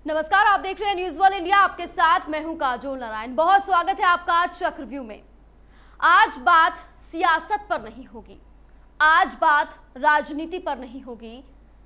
नमस्कार, आप देख रहे हैं न्यूज वर्ल्ड इंडिया। आपके साथ मैं हूं काजोल नारायण। बहुत स्वागत है आपका चक्रव्यूह में। आज बात सियासत पर नहीं होगी, आज बात राजनीति पर नहीं होगी।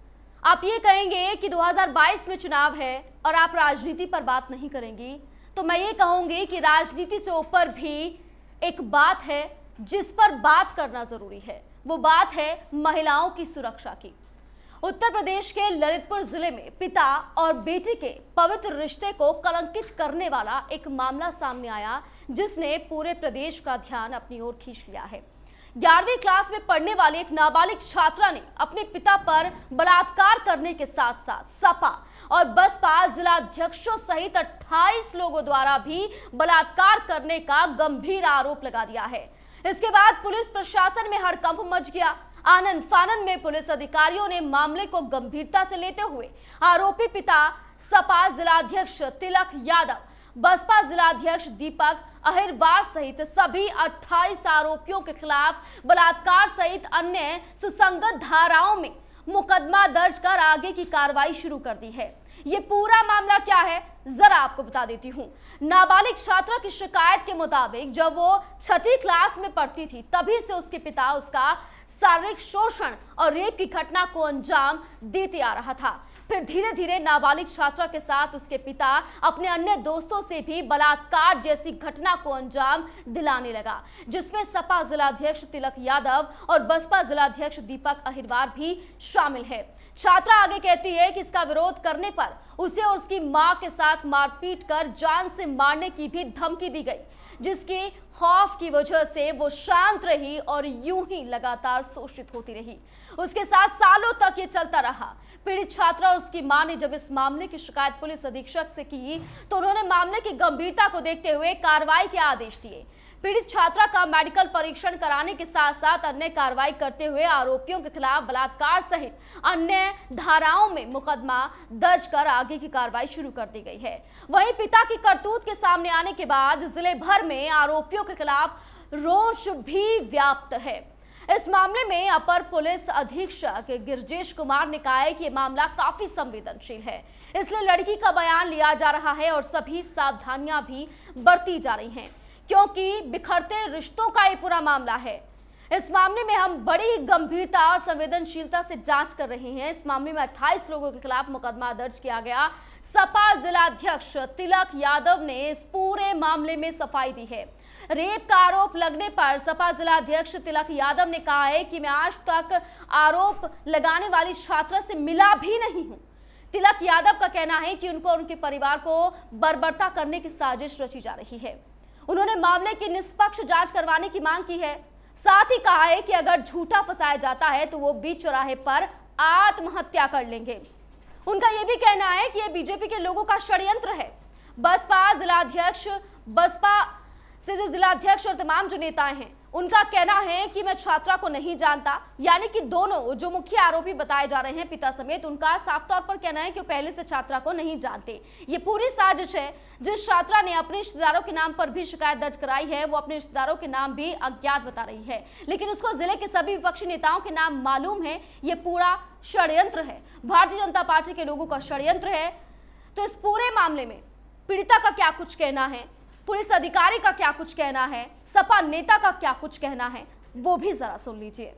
आप ये कहेंगे कि 2022 में चुनाव है और आप राजनीति पर बात नहीं करेंगी, तो मैं ये कहूंगी कि राजनीति से ऊपर भी एक बात है जिस पर बात करना जरूरी है। वो बात है महिलाओं की सुरक्षा की। उत्तर प्रदेश के ललितपुर जिले में पिता और बेटी के पवित्र रिश्ते को कलंकित करने वाला एक मामला सामने आया, जिसने पूरे प्रदेश का ध्यान अपनी ओर खींच लिया है। 11वीं क्लास में पढ़ने वाली एक नाबालिग छात्रा ने अपने पिता पर बलात्कार करने के साथ साथ सपा और बसपा जिलाध्यक्षों सहित 28 लोगों द्वारा भी बलात्कार करने का गंभीर आरोप लगा दिया है। इसके बाद पुलिस प्रशासन में हड़कंप मच गया। आनन फानन में पुलिस अधिकारियों ने मामले को गंभीरता से लेते हुए आरोपी पिता, सपा जिलाध्यक्ष तिलक यादव, बसपा जिलाध्यक्ष दीपक अहिरवार सहित सभी 28 आरोपियों के खिलाफ बलात्कार सहित अन्य सुसंगत धाराओं में मुकदमा दर्ज कर आगे की कार्रवाई शुरू कर दी है। ये पूरा मामला क्या है, जरा आपको बता देती हूँ। नाबालिग छात्रा की शिकायत के मुताबिक जब वो 6ठी क्लास में पढ़ती थी, तभी से उसके पिता उसका शारीरिक शोषण और रेप की घटना को अंजाम देते आ रहा था। फिर धीरे धीरे नाबालिग छात्रा के साथ उसके पिता अपने अन्य दोस्तों से भी बलात्कार जैसी घटना को अंजाम दिलाने लगा, जिसमें सपा जिलाध्यक्ष तिलक यादव और बसपा जिलाध्यक्ष दीपक अहिरवार भी शामिल है। छात्रा आगे कहती है कि इसका विरोध करने पर उसे और उसकी मां के साथ मारपीट कर जान से मारने की भी धमकी दी गई, जिसकी खौफ की वजह से वो शांत रही और यूं ही लगातार शोषित होती रही। उसके साथ सालों तक ये चलता रहा। पीड़ित छात्रा और उसकी मां ने जब इस मामले की शिकायत पुलिस अधीक्षक से की, तो उन्होंने मामले की गंभीरता को देखते हुए कार्रवाई के आदेश दिए। पीड़ित छात्रा का मेडिकल परीक्षण कराने के साथ साथ अन्य कार्रवाई करते हुए आरोपियों के खिलाफ बलात्कार सहित अन्य धाराओं में मुकदमा दर्ज कर आगे की कार्रवाई शुरू कर दी गई है। वहीं पिता की करतूत के सामने आने के बाद जिले भर में आरोपियों के खिलाफ रोष भी व्याप्त है। इस मामले में अपर पुलिस अधीक्षक गिरजेश कुमार ने कहा है कि यह मामला काफी संवेदनशील है, इसलिए लड़की का बयान लिया जा रहा है और सभी सावधानियां भी बरती जा रही हैं, क्योंकि बिखरते रिश्तों का ये पूरा मामला है। इस मामले में हम बड़ी गंभीरता और संवेदनशीलता से जांच कर रहे हैं। इस मामले में 28 लोगों के खिलाफ मुकदमा दर्ज किया गया। सपा जिलाध्यक्ष तिलक यादव ने इस पूरे मामले में सफाई दी है। रेप का आरोप लगने पर सपा जिलाध्यक्ष तिलक यादव ने कहा है कि मैं आज तक आरोप लगाने वाली छात्रा से मिला भी नहीं हूं। तिलक यादव का कहना है कि उनको और उनके परिवार को बर्बरता करने की साजिश रची जा रही है। उन्होंने मामले की निष्पक्ष जांच करवाने की मांग की है। साथ ही कहा है कि अगर झूठा फंसाया जाता है तो वो बीच चौराहे पर आत्महत्या कर लेंगे। उनका यह भी कहना है कि यह बीजेपी के लोगों का षड्यंत्र है। बसपा जिलाध्यक्ष, बसपा से जो जिलाध्यक्ष और तमाम जो नेताएं हैं, उनका कहना है कि मैं छात्रा को नहीं जानता, यानी कि दोनों जो मुख्य आरोपी बताए जा रहे हैं पिता समेत, उनका साफ तौर पर कहना है कि वो पहले से छात्रा को नहीं जानते। ये पूरी साजिश है। जिस छात्रा ने अपने रिश्तेदारों के नाम पर भी शिकायत दर्ज कराई है, वो अपने रिश्तेदारों के नाम भी अज्ञात बता रही है, लेकिन उसको जिले के सभी विपक्षी नेताओं के नाम मालूम है। ये पूरा षड्यंत्र है, भारतीय जनता पार्टी के लोगों का षड्यंत्र है। तो इस पूरे मामले में पीड़िता का क्या कुछ कहना है, पुलिस अधिकारी का क्या कुछ कहना है, सपा नेता का क्या कुछ कहना है, वो भी जरा सुन लीजिए।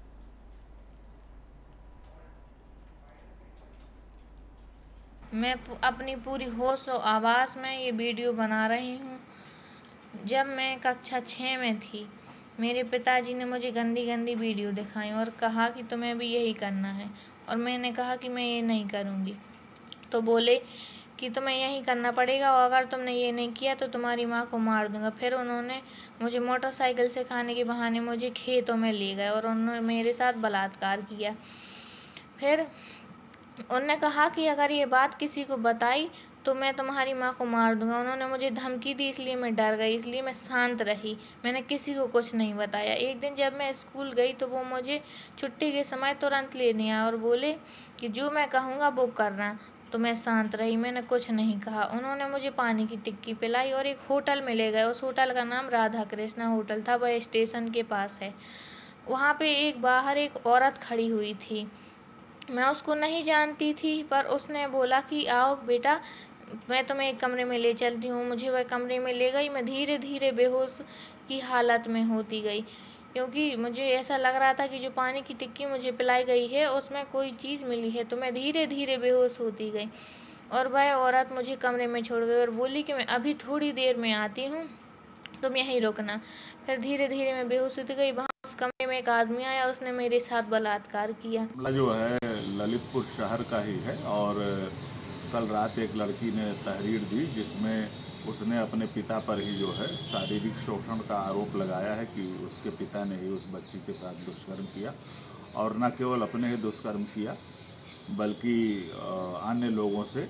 मैं अपनी पूरी होश और आवाज़ में ये वीडियो बना रही हूँ। जब मैं कक्षा 6 में थी, मेरे पिताजी ने मुझे गंदी गंदी वीडियो दिखाई और कहा कि तुम्हें भी यही करना है, और मैंने कहा कि मैं ये नहीं करूँगी। तो बोले कि तुम्हें यही करना पड़ेगा और अगर तुमने ये नहीं किया तो तुम्हारी माँ को मार दूंगा। फिर उन्होंने मुझे मोटरसाइकिल सिखाने के बहाने मुझे खेतों में ले गए और उन्होंने मेरे साथ बलात्कार किया। फिर उन्होंने कहा कि अगर ये बात किसी को बताई तो मैं तुम्हारी माँ को मार दूंगा। उन्होंने मुझे धमकी दी, इसलिए मैं डर गई, इसलिए मैं शांत रही, मैंने किसी को कुछ नहीं बताया। एक दिन जब मैं स्कूल गई तो वो मुझे छुट्टी के समय तुरंत लेने आए और बोले कि जो मैं कहूँगा वो करना। तो मैं शांत रही, मैंने कुछ नहीं कहा। उन्होंने मुझे पानी की टिक्की पिलाई और एक होटल में ले गए। उस होटल का नाम राधा कृष्णा होटल था, वह स्टेशन के पास है। वहाँ पे बाहर एक औरत खड़ी हुई थी। मैं उसको नहीं जानती थी, पर उसने बोला कि आओ बेटा, मैं तुम्हें एक कमरे में ले चलती हूँ। मुझे वह कमरे में ले गई। मैं धीरे धीरे बेहोश की हालत में होती गई, क्योंकि मुझे ऐसा लग रहा था कि जो पानी की टिक्की मुझे पिलाई गई है उसमें कोई चीज़ मिली है। तो मैं धीरे धीरे बेहोश होती गई और वह औरत मुझे कमरे में छोड़ गई और बोली कि मैं अभी थोड़ी देर में आती हूँ, तुम यहीं रुकना। फिर धीरे धीरे मैं बेहोश होती गई। वहाँ उस कमरे में एक आदमी आया, उसने मेरे साथ बलात्कार किया। मामला जो है ललितपुर शहर का ही है और कल रात एक लड़की ने तहरीर दी जिसमें उसने अपने पिता पर ही जो है शारीरिक शोषण का आरोप लगाया है कि उसके पिता ने ही उस बच्ची के साथ दुष्कर्म किया और न केवल अपने ही दुष्कर्म किया बल्कि अन्य लोगों से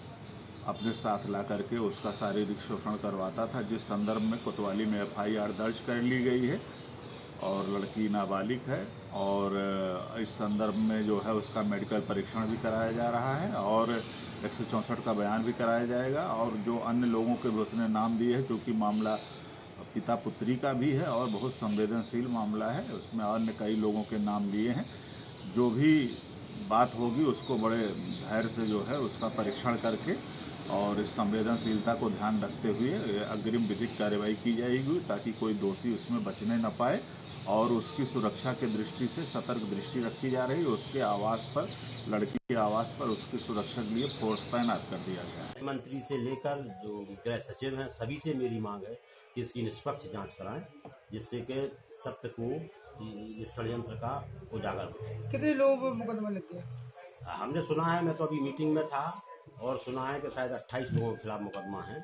अपने साथ ला करके उसका शारीरिक शोषण करवाता था, जिस संदर्भ में कोतवाली में FIR दर्ज कर ली गई है और लड़की नाबालिग है और इस संदर्भ में जो है उसका मेडिकल परीक्षण भी कराया जा रहा है और 164 का बयान भी कराया जाएगा। और जो अन्य लोगों के भी उसने नाम दिए हैं, क्योंकि मामला पिता पुत्री का भी है और बहुत संवेदनशील मामला है, उसमें अन्य कई लोगों के नाम लिए हैं। जो भी बात होगी उसको बड़े धैर्य से जो है उसका परीक्षण करके और इस संवेदनशीलता को ध्यान रखते हुए अग्रिम विधिक कार्रवाई की जाएगी ताकि कोई दोषी उसमें बचने न पाए और उसकी सुरक्षा के दृष्टि से सतर्क दृष्टि रखी जा रही है। उसके आवास पर, लड़की के आवास पर उसकी सुरक्षा के लिए फोर्स तैनात कर दिया गया है। मंत्री से लेकर जो गृह सचिव हैं सभी से मेरी मांग है कि इसकी निष्पक्ष जांच कराएं, जिससे कि सत्य को, इस षड्यंत्र का उजागर हो सके। कितने लोगों पर मुकदमा लग गया? हमने सुना है, मैं तो अभी मीटिंग में था और सुना है कि शायद 28 लोगों के खिलाफ मुकदमा है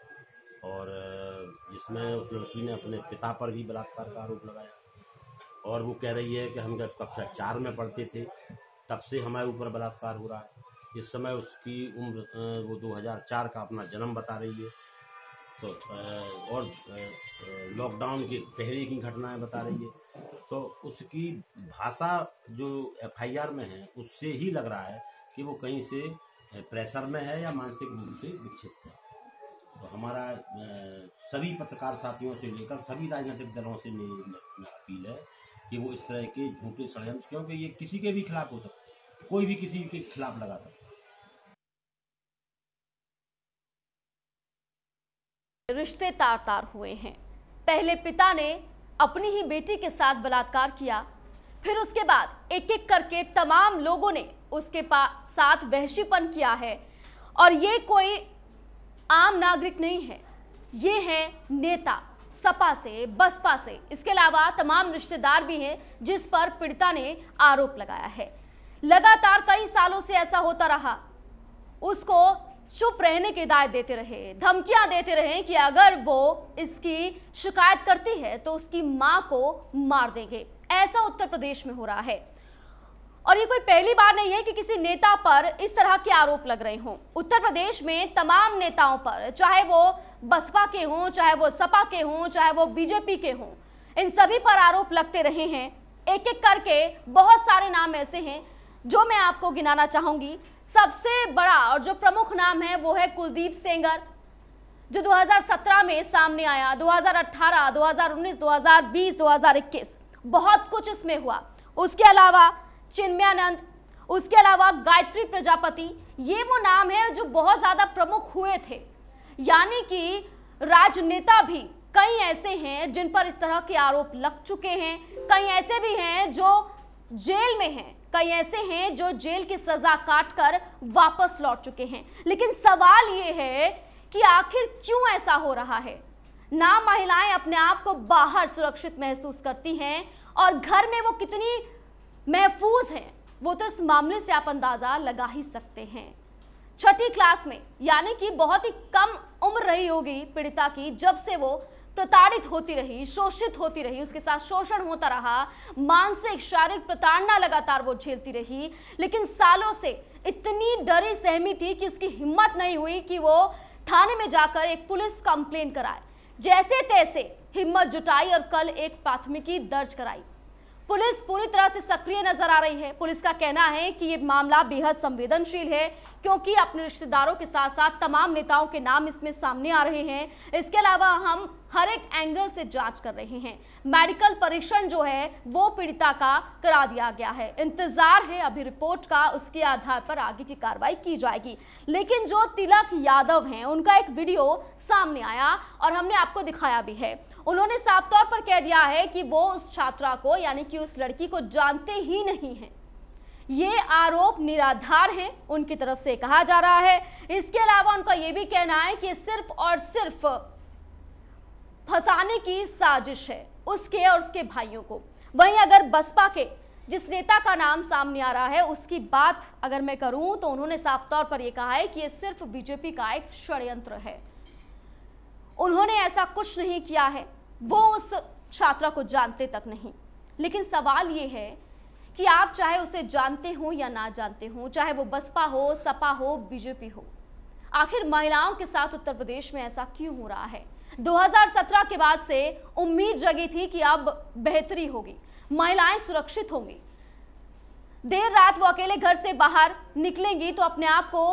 और जिसमें उस लड़की ने अपने पिता पर भी बलात्कार का आरोप लगाया और वो कह रही है कि हम जब कक्षा 4 में पढ़ते थे तब से हमारे ऊपर बलात्कार हो रहा है। इस समय उसकी उम्र वो 2004 का अपना जन्म बता रही है, तो और लॉकडाउन की पहले की घटनाएं बता रही है। तो उसकी भाषा जो FIR में है उससे ही लग रहा है कि वो कहीं से प्रेशर में है या मानसिक रूप से विक्षिप्त है। तो हमारा सभी पत्रकार साथियों से लेकर सभी राजनीतिक दलों से अपील है कि वो इस तरह के झूठे षड्यंत्र, क्योंकि ये किसी के भी खिलाफ हो सकता है, कोई भी किसी के खिलाफ लगा सकता है। रिश्ते तार तार हुए हैं। पहले पिता ने अपनी ही बेटी के साथ बलात्कार किया, फिर उसके बाद एक एक करके तमाम लोगों ने उसके साथ वहशीपन किया है। और ये कोई आम नागरिक नहीं है, ये है नेता, सपा से, बसपा से, इसके अलावा तमाम रिश्तेदार भी हैं जिस पर पीड़िता ने आरोप लगाया है। लगातार कई सालों से ऐसा होता रहा, उसको चुप रहने की हिदायत देते रहे, धमकियां देते रहे कि अगर वो इसकी शिकायत करती है तो उसकी मां को मार देंगे। ऐसा उत्तर प्रदेश में हो रहा है और ये कोई पहली बार नहीं है कि किसी नेता पर इस तरह के आरोप लग रहे हों। उत्तर प्रदेश में तमाम नेताओं पर, चाहे वो बसपा के हों, चाहे वो सपा के हों, चाहे वो बीजेपी के हों, इन सभी पर आरोप लगते रहे हैं। एक एक करके बहुत सारे नाम ऐसे हैं जो मैं आपको गिनाना चाहूंगी। सबसे बड़ा और जो प्रमुख नाम है वो है कुलदीप सेंगर, जो 2017 में सामने आया। 2018, 2019, 2020, 2021 बहुत कुछ इसमें हुआ। उसके अलावा चिन्मयानंद, उसके अलावा गायत्री प्रजापति, ये वो नाम है जो बहुत ज्यादा प्रमुख हुए थे। यानी कि राजनेता भी कई ऐसे हैं जिन पर इस तरह के आरोप लग चुके हैं, कई ऐसे भी हैं जो जेल में हैं, कई ऐसे हैं जो जेल की सजा काटकर वापस लौट चुके हैं। लेकिन सवाल ये है कि आखिर क्यों ऐसा हो रहा है? ना महिलाएं अपने आप को बाहर सुरक्षित महसूस करती हैं और घर में वो कितनी महफूज हैं, वो तो इस मामले से आप अंदाजा लगा ही सकते हैं। 6ठी क्लास में, यानी कि बहुत ही कम उम्र रही होगी पीड़िता की, जब से वो प्रताड़ित होती रही, शोषित होती रही, उसके साथ शोषण होता रहा, मानसिक शारीरिक प्रताड़ना लगातार वो झेलती रही। लेकिन सालों से इतनी डरी सहमी थी कि उसकी हिम्मत नहीं हुई कि वो थाने में जाकर एक पुलिस कंप्लेन कराए। जैसे तैसे हिम्मत जुटाई और कल एक प्राथमिकी दर्ज कराई। पुलिस पूरी तरह से सक्रिय नजर आ रही है। पुलिस का कहना है कि ये मामला बेहद संवेदनशील है, क्योंकि अपने रिश्तेदारों के साथ साथ तमाम नेताओं के नाम इसमें सामने आ रहे हैं। इसके अलावा हम हर एक एंगल से जांच कर रहे हैं। मेडिकल परीक्षण जो है वो पीड़िता का करा दिया गया है। इंतजार है अभी रिपोर्ट का, उसके आधार पर आगे की कार्रवाई की जाएगी। लेकिन जो तिलक यादव हैं उनका एक वीडियो सामने आया और हमने आपको दिखाया भी है। उन्होंने साफ तौर पर कह दिया है कि वो उस छात्रा को यानी कि उस लड़की को जानते ही नहीं हैं। ये आरोप निराधार हैं, उनकी तरफ से कहा जा रहा है। इसके अलावा उनका यह भी कहना है कि सिर्फ और सिर्फ फंसाने की साजिश है उसके और उसके भाइयों को। वहीं अगर बसपा के जिस नेता का नाम सामने आ रहा है उसकी बात अगर मैं करूं तो उन्होंने साफ तौर पर यह कहा है कि यह सिर्फ बीजेपी का एक षड्यंत्र है। उन्होंने ऐसा कुछ नहीं किया है, वो उस छात्रा को जानते तक नहीं। लेकिन सवाल ये है कि आप चाहे उसे जानते हो या ना जानते हो, चाहे वो बसपा हो, सपा हो, बीजेपी हो, आखिर महिलाओं के साथ उत्तर प्रदेश में ऐसा क्यों हो रहा है? 2017 के बाद से उम्मीद जगी थी कि अब बेहतरी होगी, महिलाएं सुरक्षित होंगी, देर रात वो अकेले घर से बाहर निकलेंगी तो अपने आप को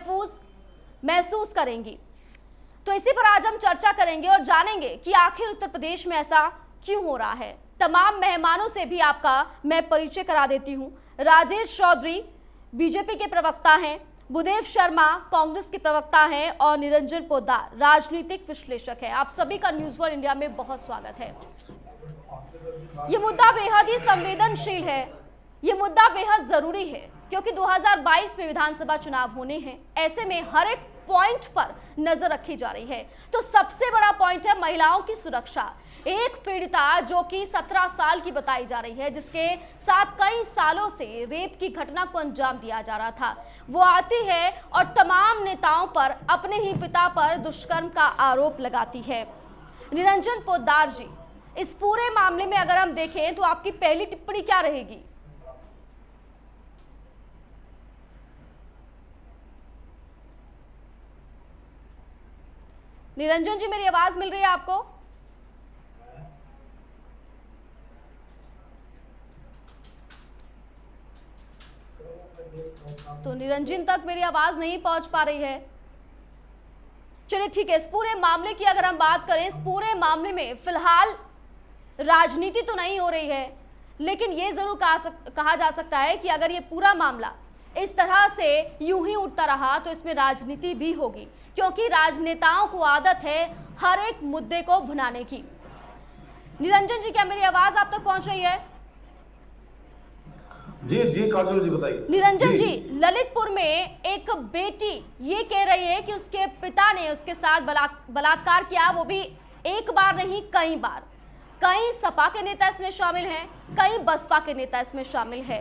महसूस करेंगी। तो इसी पर आज हम चर्चा करेंगे और जानेंगे कि आखिर उत्तर प्रदेश में ऐसा क्यों हो रहा है। तमाम मेहमानों से भी आपका मैं परिचय करा देती हूं। राजेश चौधरी बीजेपी के प्रवक्ता हैं, बुदेव शर्मा कांग्रेस के प्रवक्ता हैं और निरंजन पोद्दार राजनीतिक विश्लेषक हैं। आप सभी का न्यूज़ वर्ल्ड इंडिया में बहुत स्वागत है। ये मुद्दा बेहद ही संवेदनशील है, ये मुद्दा बेहद जरूरी है क्योंकि 2022 में विधानसभा चुनाव होने हैं। ऐसे में हर एक पॉइंट पर नजर रखी जा रही है। तो सबसे बड़ा पॉइंट है महिलाओं की सुरक्षा। एक पीड़िता जो कि 17 साल की बताई जा रही है, जिसके साथ कई सालों से रेप की घटना को अंजाम दिया जा रहा था, वो आती है और तमाम नेताओं पर, अपने ही पिता पर दुष्कर्म का आरोप लगाती है। निरंजन पोद्दार जी, इस पूरे मामले में अगर हम देखें तो आपकी पहली टिप्पणी क्या रहेगी? निरंजन जी, मेरी आवाज मिल रही है आपको? तो निरंजन तक मेरी आवाज नहीं पहुंच पा रही है। चलिए ठीक है, इस पूरे मामले की अगर हम बात करें, इस पूरे मामले में फिलहाल राजनीति तो नहीं हो रही है, लेकिन ये जरूर कहा जा सकता है कि अगर ये पूरा मामला इस तरह से यूं ही उठता रहा तो इसमें राजनीति भी होगी, क्योंकि राजनेताओं को आदत है हर एक मुद्दे को भुनाने की। निरंजन जी, क्या मेरी आवाज आप तक पहुंच रही है? जी जी काजल जी बताइए। निरंजन जी, ललितपुर में एक बेटी ये कह रही है कि उसके पिता ने उसके साथ बलात्कार किया, वो भी एक बार नहीं कई बार। कई सपा के नेता इसमें शामिल हैं, कई बसपा के नेता इसमें शामिल है।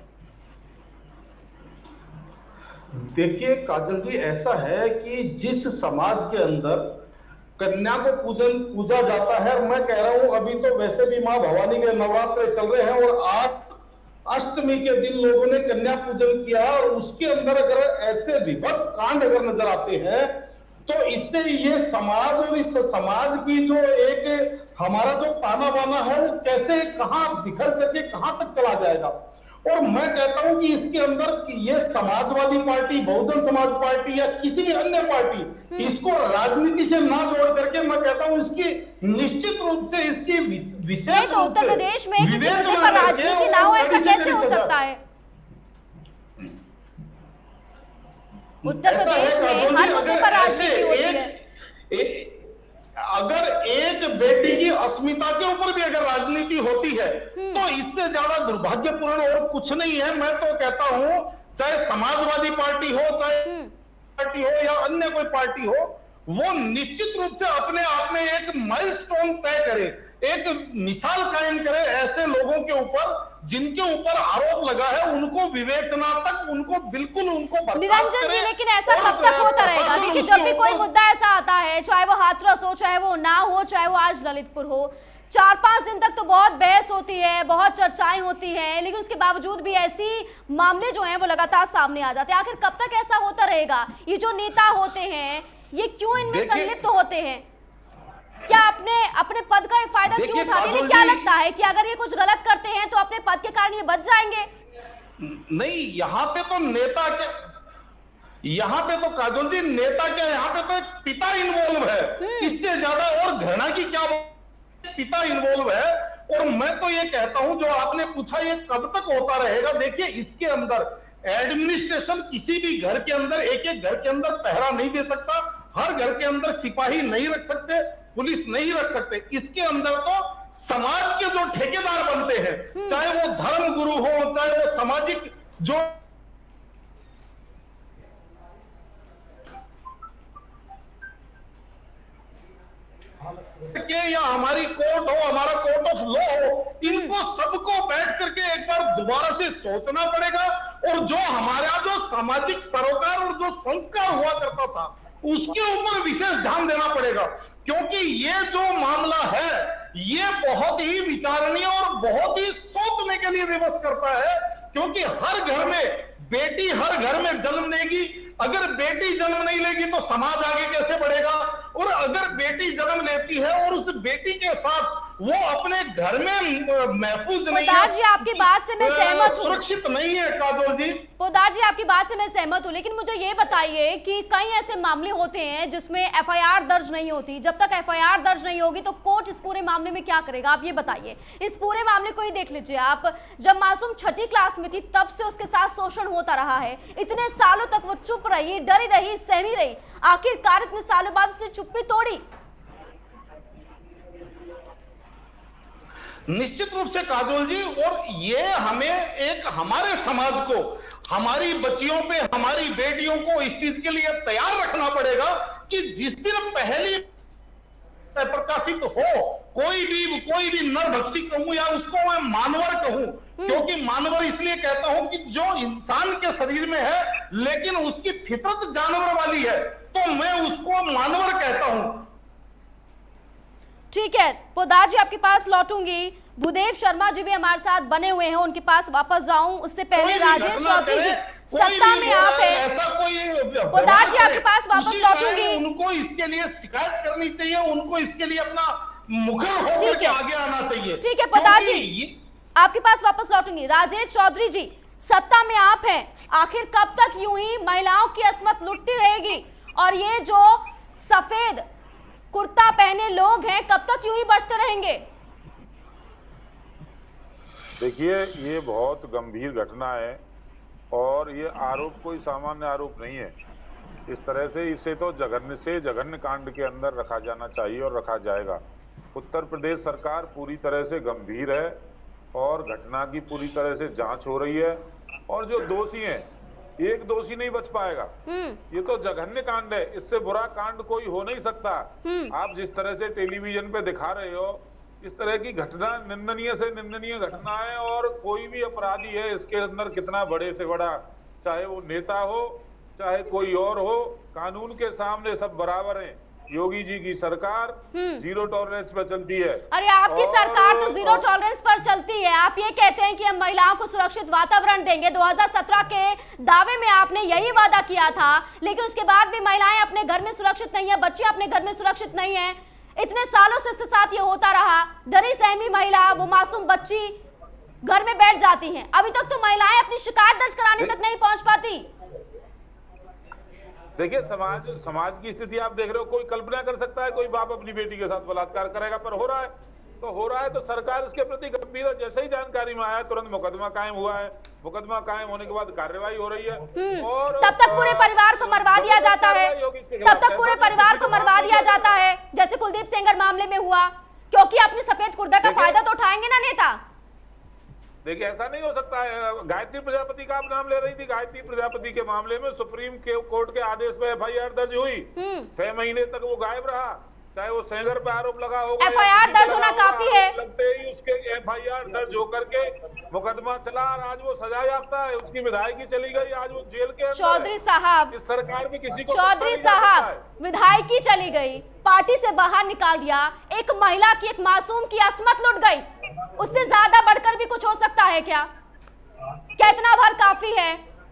देखिए काजल जी, ऐसा है कि जिस समाज के अंदर कन्या को पूजा जाता है, मैं कह रहा हूं अभी तो वैसे भी मां भवानी के नवरात्र चल रहे हैं और आज अष्टमी के दिन लोगों ने कन्या पूजन किया और उसके अंदर अगर ऐसे विभत्स कांड अगर नजर आते हैं तो इससे ये समाज और इस समाज की जो एक हमारा जो ताना बाना है वो कैसे कहां बिखर करके कहां तक चला जाएगा। और मैं कहता हूं कि इसके अंदर ये समाजवादी पार्टी, बहुजन समाज पार्टी या किसी भी अन्य पार्टी इसको राजनीति से ना जोड़ करके मैं कहता हूं इसकी निश्चित रूप से इसकी विशेष तो उत्तर प्रदेश में किसी मुद्दे पर राजनीति ना हो, ऐसा कैसे हो सकता है? उत्तर प्रदेश में हर मुद्दे पर राजनीति होती है। अगर एक बेटी की अस्मिता के ऊपर भी अगर राजनीति होती है तो इससे ज्यादा दुर्भाग्यपूर्ण और कुछ नहीं है। मैं तो कहता हूं चाहे समाजवादी पार्टी हो, चाहे पार्टी हो या अन्य कोई पार्टी हो, वो निश्चित रूप से अपने आप में एक माइलस्टोन तय करे, एक मिसाल कायम करे ऐसे लोगों के ऊपर जिनके ऊपर आरोप लगा है, उनको विवेचना तक उनको बिल्कुल उनको निरंजन जी, लेकिन ऐसा कब तक होता रहेगा? देखिए, जब भी कोई मुद्दा ऐसा आता है, चाहे वो हाथरस हो, चाहे वो ना हो, चाहे वो आज ललितपुर हो, 4-5 दिन तक तो बहुत बहस होती है, बहुत चर्चाएं होती हैं, लेकिन उसके बावजूद भी ऐसी मामले जो हैं वो लगातार सामने आ जाते हैं। आखिर कब तक ऐसा होता रहेगा? ये जो नेता होते हैं ये क्यों इनमें संलिप्त होते हैं? क्या अपने पद का ये फायदा क्यों उठाते हैं? क्या लगता है कि अगर ये कुछ गलत करते हैं तो अपने पद के कारण ये बच जाएंगे? नहीं, यहाँ पे तो नेता यहाँ पे तो काजोल जी नेता क्या, यहाँ पे तो एक पिता इन्वॉल्व है, इससे ज्यादा और घृणा की क्या बात। पिता इन्वॉल्व है। और मैं तो ये कहता हूं, जो आपने पूछा ये कब तक होता रहेगा, देखिए इसके अंदर एडमिनिस्ट्रेशन किसी भी घर के अंदर, एक एक घर के अंदर पहरा नहीं दे सकता, हर घर के अंदर सिपाही नहीं रख सकते, पुलिस नहीं रख सकते। इसके अंदर तो समाज के जो ठेकेदार बनते हैं, चाहे वो धर्म गुरु हो, चाहे वो सामाजिक जो के या हमारी कोर्ट हो, हमारा कोर्ट ऑफ लॉ हो, इनको सबको बैठ करके एक बार दोबारा से सोचना पड़ेगा। और जो हमारा जो सामाजिक सरोकार और जो संस्कार हुआ करता था, उसके ऊपर विशेष ध्यान देना पड़ेगा। क्योंकि ये जो मामला है, ये बहुत ही विचारणीय और बहुत ही सोचने के लिए विवश करता है। क्योंकि हर घर में बेटी हर घर में जन्म लेगी, अगर बेटी जन्म नहीं लेगी तो समाज आगे कैसे बढ़ेगा। और अगर बेटी जन्म लेती है और उस बेटी के साथ वो अपने घर में महफूज नहीं है, जी आपकी बात से मैं सहमत हूँ, सुरक्षित नहीं है काजोल जी। पोदार जी आपकी बात से मैं सहमत हूँ, लेकिन मुझे ये बताइए कि कई ऐसे मामले होते हैं जिसमें एफआईआर दर्ज नहीं होती। जब तक एफआईआर दर्ज नहीं होगी तो कोर्ट इस पूरे मामले में क्या करेगा, आप ये बताइए। इस पूरे मामले को ही देख लीजिए आप, जब मासूम छठी क्लास में थी तब से उसके साथ शोषण होता रहा है, इतने सालों तक वो चुप रही, डरी रही, सहमी रही, आखिरकार इतने सालों बाद उसने चुप्पी तोड़ी। निश्चित रूप से काजोल जी, और ये हमें एक हमारे समाज को, हमारी बच्चियों पे, हमारी बेटियों को इस चीज के लिए तैयार रखना पड़ेगा कि जिस दिन पहली प्रकाशित हो, कोई भी नरभक्षी कहूं या उसको मैं मानवर कहूं, क्योंकि मानवर इसलिए कहता हूं कि जो इंसान के शरीर में है लेकिन उसकी फितरत जानवर वाली है, तो मैं उसको मानवर कहता हूं। ठीक है पोदार जी, आपके पास लौटूंगी। भूदेव शर्मा जी भी हमारे साथ बने हुए हैं, उनके पास वापस जाऊं उससे पहले राजेश चौधरी जी, सत्ता में आप हैं, पोदार जी आपके पास वापस लौटूंगी। उनको इसके लिए शिकायत करनी चाहिए, उनको इसके लिए अपना मुखर होकर के आगे आना चाहिए। ठीक है पोदार जी, आपके पास वापस लौटूंगी। राजेश चौधरी जी, सत्ता में आप हैं, आखिर कब तक यूं ही महिलाओं की असमत लुटती रहेगी और ये जो सफेद कुर्ता पहने लोग हैं कब तक यूं ही बचते रहेंगे? देखिए, ये बहुत गंभीर घटना है और ये आरोप कोई सामान्य आरोप नहीं है। इस तरह से इसे तो जघन्य से जघन्य कांड के अंदर रखा जाना चाहिए और रखा जाएगा। उत्तर प्रदेश सरकार पूरी तरह से गंभीर है और घटना की पूरी तरह से जांच हो रही है और जो दोषी हैं, एक दोषी नहीं बच पाएगा। ये तो जघन्य कांड है, इससे बुरा कांड कोई हो नहीं सकता। आप जिस तरह से टेलीविजन पे दिखा रहे हो, इस तरह की घटना निंदनीय से निंदनीय घटना है और कोई भी अपराधी है इसके अंदर कितना बड़े से बड़ा, चाहे वो नेता हो चाहे कोई और हो, कानून के सामने सब बराबर हैं। योगी जी की सरकार जीरो टॉलरेंस पर चलती है। अरे आपकी सरकार तो जीरो टॉलरेंस पर चलती है। आप ये कहते हैं कि हम महिलाओं को सुरक्षित वातावरण देंगे। 2017 के दावे में आपने यही वादा किया था, लेकिन उसके बाद भी महिलाएं अपने घर में सुरक्षित नहीं है, बच्चे अपने घर में सुरक्षित नहीं है। इतने सालों से इसके साथ ये होता रहा। डरी सहमी महिला, वो मासूम बच्ची घर में बैठ जाती हैं। अभी तक तो महिलाएं अपनी शिकायत दर्ज कराने तक नहीं पहुंच पाती। देखिए, समाज की स्थिति आप देख रहे हो। कोई कल्पना कर सकता है कोई बाप अपनी बेटी के साथ बलात्कार करेगा, पर हो रहा है तो सरकार इसके प्रति गंभीर है। जैसे ही जानकारी में आया तुरंत मुकदमा कायम हुआ है। मुकदमा कायम होने के बाद कार्रवाई हो रही है और तब तक पूरे परिवार को मरवा दिया जाता है, तब तक पूरे परिवार को मरवा दिया जाता है, जैसे कुलदीप सेंगर मामले में हुआ, क्योंकि अपनी सफेद कुर्ता का फायदा तो उठाएंगे ना नेता। देखिए, ऐसा नहीं हो सकता है। गायत्री प्रजापति का आप नाम ले रही थी। गायत्री प्रजापति के मामले में सुप्रीम कोर्ट के आदेश पे एफआईआर दर्ज हुई, 6 महीने तक वो गायब रहा। चाहे वो सेंगर पे आरोप लगा होगा, एफआईआर दर्ज होना काफी है। लगते ही उसके एफआईआर दर्ज होकर के मुकदमा चला और आज वो सजा याफ्ता है। उसकी विधायकी चली गई, आज वो जेल के अंदर। चौधरी साहब, इस सरकार में किसी को चौधरी साहब, विधायकी चली गई, पार्टी से बाहर निकाल दिया, एक महिला की, एक मासूम की असमत लुट गई। उससे ज्यादा बढ़कर भी कुछ हो सकता है क्या? क्या इतना भर काफी है?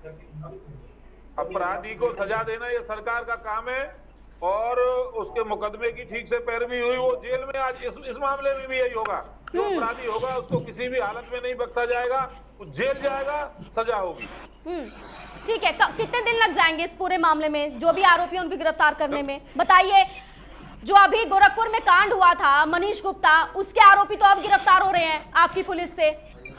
अपराधी को सजा देना ये सरकार का काम है और उसके मुकदमे की ठीक से पैरवी हुई, वो जेल में। आज इस मामले में भी यही होगा। जो अपराधी होगा उसको किसी भी हालत में नहीं बख्शा जाएगा, वो जेल जाएगा, सजा होगी। ठीक है, कितने दिन लग जाएंगे इस पूरे मामले में, जो भी आरोपी उनको गिरफ्तार करने में? बताइए, जो अभी गोरखपुर में कांड हुआ था मनीष गुप्ता, उसके आरोपी तो अब गिरफ्तार हो रहे हैं आपकी पुलिस से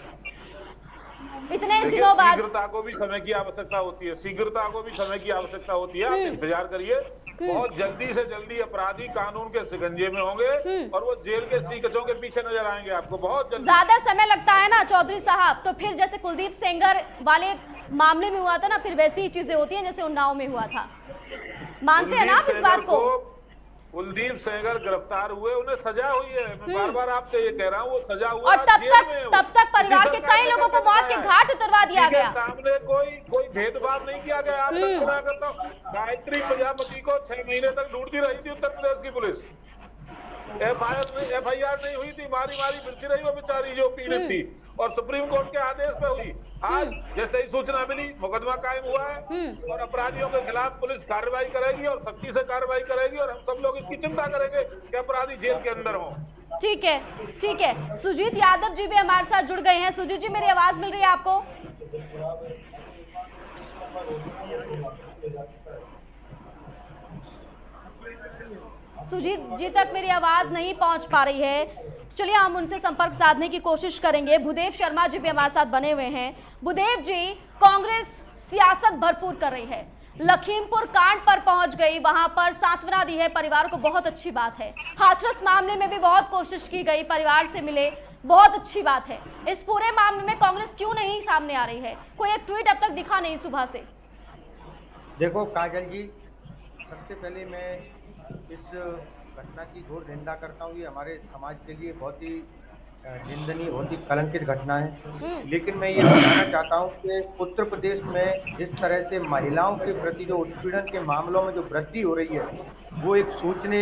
इतने दिनों बाद। शीघ्रता को भी समय की आवश्यकता होती है, शीघ्रता को भी समय की आवश्यकता होती है। आप इंतजार करिए, बहुत जल्दी से जल्दी अपराधी कानून के शिकंजे में होंगे और वो जेल के सीकचों के पीछे नजर आएंगे आपको बहुत जल्दी। ज्यादा समय लगता है ना चौधरी साहब, तो फिर जैसे कुलदीप सेंगर वाले मामले में हुआ था ना, फिर वैसी ही चीजें होती हैं जैसे उन्नाव में हुआ था। मानते हैं ना आप इस बात को? कुलदीप सेंगर गिरफ्तार हुए, उन्हें सजा हुई है। मैं बार बार आपसे ये कह रहा हूँ, वो सजा हुआ और तब तक परिवार के कई लोगों को मौत के घाट उतरवा दिया गया। सामने कोई भेदभाव नहीं किया गया। आप कल्पना करता हूँ, गायत्री प्रजापति को 6 महीने तक ढूंढती रही थी उत्तर प्रदेश की पुलिस। FIR नहीं हुई थी, मारी मिलती रही वो बेचारी जो पीड़ित थी, और सुप्रीम कोर्ट के आदेश पे हुई। आज जैसे ही सूचना मिली, मुकदमा कायम हुआ है और अपराधियों के खिलाफ पुलिस कार्रवाई करेगी और सख्ती से कार्रवाई करेगी, और हम सब लोग इसकी चिंता करेंगे कि अपराधी जेल के अंदर हों। ठीक है, ठीक है। सुजीत यादव जी भी हमारे साथ जुड़ गए हैं। सुजीत जी, मेरी आवाज मिल रही है आपको? सुजीत जी तक मेरी आवाज नहीं पहुंच पा रही है। चलिए हम उनसे संपर्क साधने की कोशिश करेंगे। भूदेव शर्मा जी भी हमारे साथ बने हुए हैं। भूदेव जी, कांग्रेस सियासत भरपूर कर रही है, लखीमपुर कांड पर पहुंच गई, वहां पर सांत्वना दी है परिवार को, बहुत अच्छी बात है। हाथरस मामले में भी बहुत कोशिश की गई, परिवार से मिले, बहुत अच्छी बात है। इस पूरे मामले में कांग्रेस क्यों नहीं सामने आ रही है? कोई एक ट्वीट अब तक दिखा नहीं सुबह से। देखो काजल जी, सबसे पहले मैं इस घटना की घोर निंदा करता हूँ। ये हमारे समाज के लिए बहुत ही निंदनीय, बहुत ही कलंकित घटना है। लेकिन मैं ये बताना चाहता हूँ कि उत्तर प्रदेश में जिस तरह से महिलाओं के प्रति जो उत्पीड़न के मामलों में जो वृद्धि हो रही है, वो एक सोचने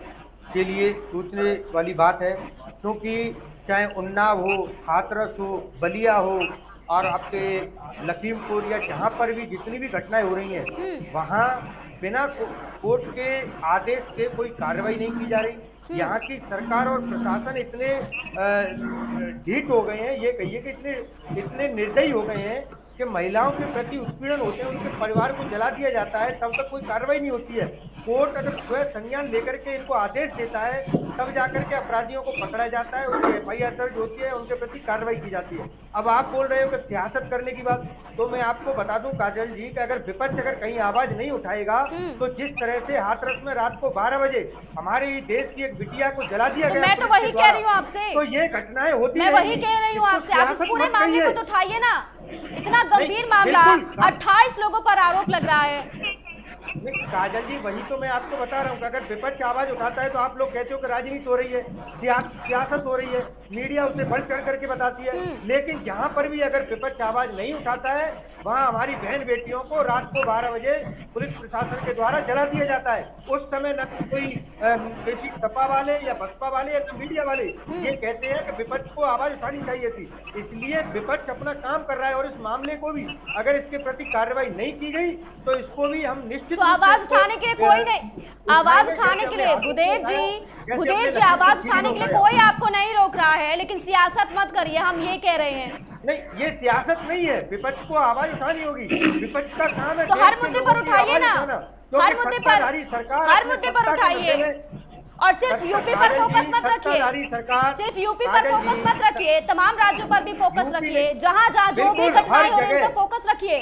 वाली बात है। क्योंकि चाहे उन्नाव हो, हाथरस हो, बलिया हो और आपके लखीमपुर या जहाँ पर भी जितनी भी घटनाएं हो रही हैं, वहाँ बिना कोर्ट के आदेश के कोई कार्रवाई नहीं की जा रही। यहाँ की सरकार और प्रशासन इतने ढीठ हो गए हैं, ये कहिए कि इतने निर्दयी हो गए हैं कि महिलाओं के प्रति उत्पीड़न होते हैं, उनके परिवार को जला दिया जाता है, तब तक कोई कार्रवाई नहीं होती है। कोर्ट अगर स्वयं संज्ञान लेकर के इनको आदेश देता है, तब जाकर के अपराधियों को पकड़ा जाता है, उनकी FIR दर्ज होती है, उनके प्रति कार्रवाई की जाती है। अब आप बोल रहे हो कि सियासत करने की बात, तो मैं आपको बता दूं काजल जी कि अगर विपक्ष अगर कहीं आवाज नहीं उठाएगा, तो जिस तरह से हाथरस में रात को 12 बजे हमारे देश की एक बिटिया को जला दिया गया, मैं तो वही कह रही हूँ आपसे, तो ये घटनाएं होती मैं वही कह रही हूँ आपसे। आप इस पूरे मामले को तो उठाइए ना, इतना गंभीर मामला, 28 लोगों पर आरोप लग रहा है। काजल जी, वही तो मैं आपको बता रहा हूँ कि अगर विपक्ष आवाज उठाता है तो आप लोग कहते हो कि राजनीति हो रही है, सियासत हो रही है, मीडिया उसे बढ़ चढ़ करके बताती है। लेकिन जहाँ पर भी अगर विपक्ष आवाज नहीं उठाता है, वहाँ हमारी बहन बेटियों को रात को 12 बजे पुलिस प्रशासन के द्वारा जला दिया जाता है। उस समय न कोई किसी सपा वाले या बसपा वाले या मीडिया वाले ये कहते हैं कि विपक्ष को आवाज उठानी चाहिए थी। इसलिए विपक्ष अपना काम कर रहा है, और इस मामले को भी अगर इसके प्रति कार्रवाई नहीं की गई तो इसको भी हम निश्चित आवाज उठाने के लिए कोई नहीं, आवाज उठाने के लिए भूदेव जी आवाज उठाने के लिए कोई आपको नहीं रोक रहा है, लेकिन सियासत मत करिए, हम ये कह रहे हैं। नहीं, ये सियासत नहीं है, विपक्ष को आवाज उठानी होगी, विपक्ष का काम है। तो हर मुद्दे पर उठाइए ना, हर मुद्दे पर उठाइए, और सिर्फ यूपी पर फोकस मत रखिए, सिर्फ यूपी पर फोकस मत रखिए, तमाम राज्यों पर भी फोकस रखिए, जहाँ जहाँ जो भी घटनाएं हो रही है उन पर फोकस रखिए।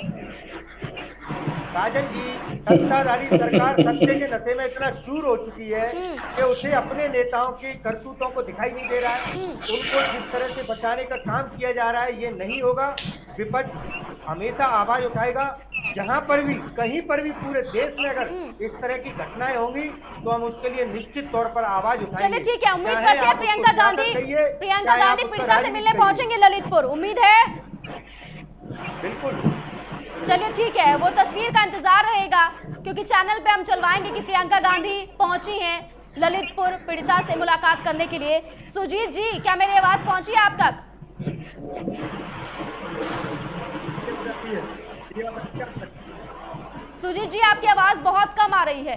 काजल जी, सत्ताधारी सरकार सत्ते के नशे में इतना चूर हो चुकी है कि उसे अपने नेताओं की करतूतों को दिखाई नहीं दे रहा है। उनको जिस तरह से बचाने का काम किया जा रहा है, ये नहीं होगा। विपक्ष हमेशा आवाज उठाएगा, जहां पर भी कहीं पर भी पूरे देश में अगर इस तरह की घटनाएं होंगी तो हम उसके लिए निश्चित तौर पर आवाज उठाएंगे। चलिए ठीक है, उम्मीद करते हैं प्रियंका गांधी पीड़िता से मिलने पहुंचेंगे ललितपुर, उम्मीद है। बिल्कुल, चलिए ठीक है, वो तस्वीर का इंतजार रहेगा, क्योंकि चैनल पे हम चलवाएंगे कि प्रियंका गांधी पहुंची हैं ललितपुर पीड़िता से मुलाकात करने के लिए। सुजीत जी, क्या मेरी आवाज पहुंची है आप तक? सुजीत जी, आपकी आवाज बहुत कम आ रही है।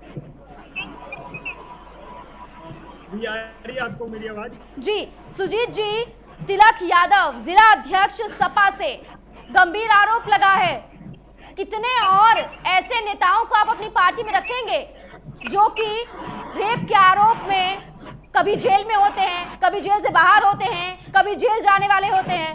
आ रही है आपको मेरी आवाज? जी सुजीत जी, तिलक यादव जिला अध्यक्ष सपा से गंभीर आरोप लगा है कितने और ऐसे नेताओं को आप अपनी पार्टी में रखेंगे जो कि रेप के आरोप में कभी जेल में होते हैं, कभी जेल से बाहर होते हैं, कभी जेल जाने वाले होते हैं?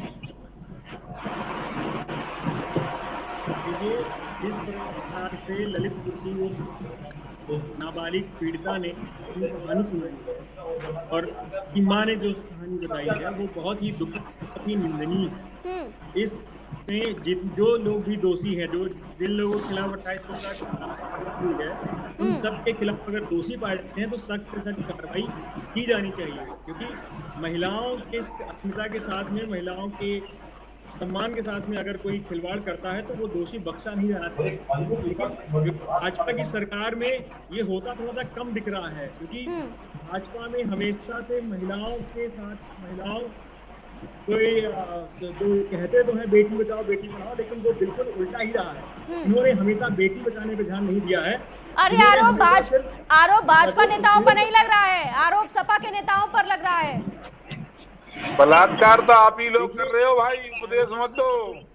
देखिए, जिस प्रकार से ललितपुर की उस नाबालिग पीड़िता ने अपनी कहानी सुनाई और की माँ ने जो कहानी बताई है वो बहुत ही दुखद, निंदनीय है। इसमें जो लोग भी दोषी हैं, जो जिन लोगों के खिलाफ 28 हुई है, उन सब के खिलाफ अगर दोषी पाए जाते हैं तो सख्त से सख्त कार्रवाई की जानी चाहिए, क्योंकि महिलाओं के अस्मिता के साथ में, महिलाओं के सम्मान के साथ में अगर कोई खिलवाड़ करता है तो वो दोषी बख्शा नहीं जाना चाहिए। लेकिन भाजपा की सरकार में ये होता थोड़ा सा कम दिख रहा है, क्योंकि भाजपा में हमेशा से महिलाओं के साथ, महिलाओं कोई जो कहते तो हैं बेटी बचाओ बेटी पढ़ाओ, लेकिन वो बिल्कुल उल्टा ही रहा है। इन्होंने हमेशा बेटी बचाने पे ध्यान नहीं दिया है। अरे आरोप भाजपा नेताओं पर नहीं लग रहा है, आरोप सपा के नेताओं पर लग रहा है। बलात्कार तो आप ही लोग कर रहे हो भाई, उपदेश मत दो।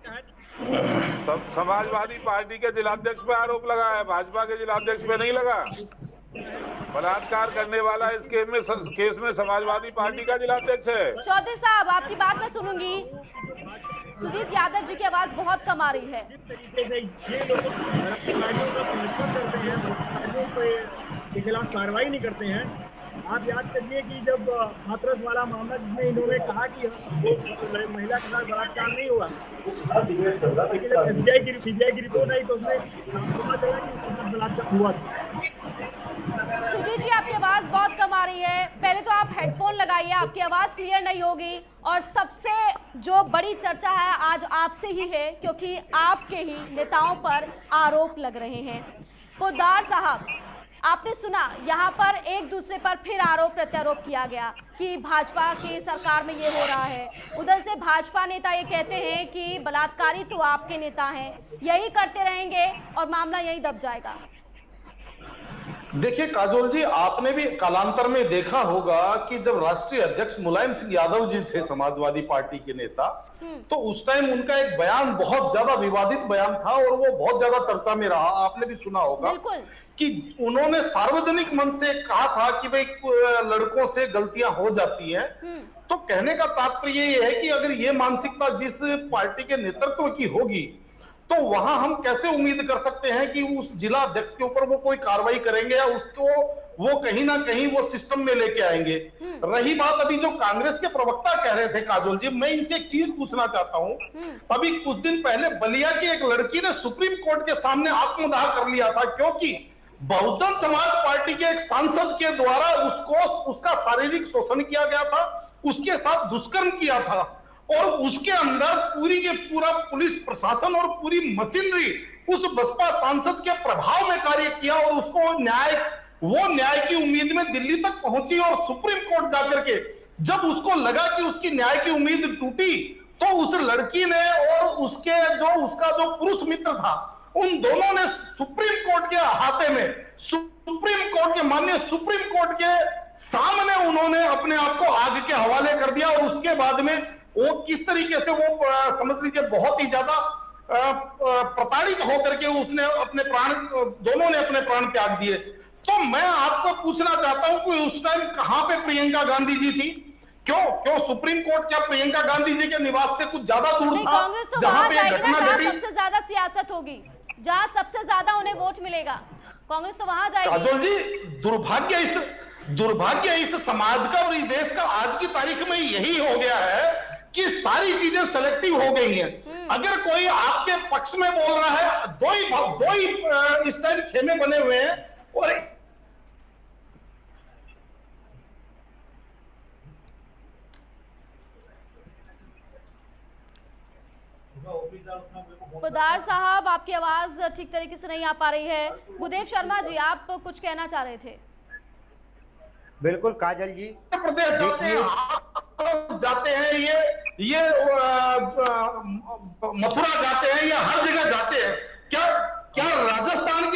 सब समाजवादी पार्टी के जिलाध्यक्ष पे आरोप लगा है, भाजपा के जिलाध्यक्ष पे नहीं लगा। बलात्कार करने वाला इस केस में समाजवादी पार्टी का जिलाध्यक्ष है। चौधरी साहब, आपकी बात मैं सुनूंगी। सुजीत यादव जी की आवाज बहुत कम आ रही है। जिस तरीके से ये लोग बलात्कारियों का संरक्षण करते हैं, बलात्कारियों के खिलाफ कार्रवाई नहीं करते हैं। आप याद करिए कि जब हाथरस वाला मामला जिसमें इन्होंने कहा कि वो महिला के साथ बलात्कार नहीं हुआ, लेकिन जब सीबीआई की रिपोर्ट आई तो उसमें साफ पता चला कि उसके साथ बलात्कार हुआ था। सुजीत जी, आपकी आवाज बहुत कम आ रही है। पहले तो आप हेडफोन लगाइए, आपकी आवाज क्लियर नहीं होगी। और सबसे जो बड़ी चर्चा है आज आपसे ही है, क्योंकि आपके ही नेताओं पर आरोप लग रहे हैं। पोद्दार साहब, आपने सुना यहाँ पर एक दूसरे पर फिर आरोप प्रत्यारोप किया गया कि भाजपा की सरकार में ये हो रहा है। उधर से भाजपा नेता ये कहते हैं कि बलात्कारी तो आपके नेता हैं, यही करते रहेंगे और मामला यही दब जाएगा। देखिए काजोल जी, आपने भी कालांतर में देखा होगा कि जब राष्ट्रीय अध्यक्ष मुलायम सिंह यादव जी थे, समाजवादी पार्टी के नेता, तो उस टाइम उनका एक बयान बहुत ज्यादा विवादित बयान था और वो बहुत ज्यादा चर्चा में रहा। आपने भी सुना होगा कि उन्होंने सार्वजनिक मंच से कहा था कि भाई लड़कों से गलतियां हो जाती हैं। तो कहने का तात्पर्य ये है कि अगर ये मानसिकता जिस पार्टी के नेतृत्व की होगी तो वहां हम कैसे उम्मीद कर सकते हैं कि उस जिला अध्यक्ष के ऊपर वो कोई कार्रवाई करेंगे या उसको वो कहीं ना कहीं वो सिस्टम में लेके आएंगे। रही बात अभी जो कांग्रेस के प्रवक्ता कह रहे थे काजोल जी, मैं इनसे एक चीज पूछना चाहता हूं। अभी कुछ दिन पहले बलिया की एक लड़की ने सुप्रीम कोर्ट के सामने आत्मदाह कर लिया था, क्योंकि बहुजन समाज पार्टी के एक सांसद के द्वारा उसका शारीरिक शोषण किया गया था, उसके साथ दुष्कर्म किया था और उसके अंदर पूरी के पूरा पुलिस प्रशासन और पूरी मशीनरी उस बसपा सांसद के प्रभाव में कार्य किया और उसको न्याय की उम्मीद में दिल्ली तक पहुंची और सुप्रीम कोर्ट जाकर के जब उसको लगा कि उसकी न्याय की उम्मीद टूटी तो उस लड़की ने और उसका जो पुरुष मित्र था, उन दोनों ने सुप्रीम कोर्ट के अहाते में, माननीय सुप्रीम कोर्ट के सामने उन्होंने अपने आप को आग के हवाले कर दिया। और उसके बाद में वो किस तरीके से वो समझ लीजिए बहुत ही ज्यादा प्रताड़ित होकर के उसने दोनों ने अपने प्राण त्याग दिए। तो मैं आपको पूछना चाहता हूं कि उस टाइम कहां पे प्रियंका गांधी जी थी? क्यों सुप्रीम कोर्ट क्या प्रियंका गांधी जी के निवास से कुछ ज्यादा दूर था? कांग्रेस तो वहां जाएगी ना जहां सबसे ज्यादा सियासत होगी, जहां सबसे ज्यादा उन्हें वोट मिलेगा। कांग्रेस तो वहां जाएगी। काजोल जी, दुर्भाग्य इस समाज का और इस देश का आज की तारीख में यही हो गया है कि सारी चीजें सेलेक्टिव हो गई हैं। अगर कोई आपके पक्ष में बोल रहा है, दो ही इस टाइम खेमे बने हुए हैं और पोद्दार साहब, आपकी आवाज ठीक तरीके से नहीं आ पा रही है। भूदेव शर्मा जी, आप कुछ कहना चाह रहे थे? बिल्कुल काजल जी, प्रदेश जाते हैं, ये मथुरा जाते हैं, ये हर जगह जाते हैं। क्या राजस्थान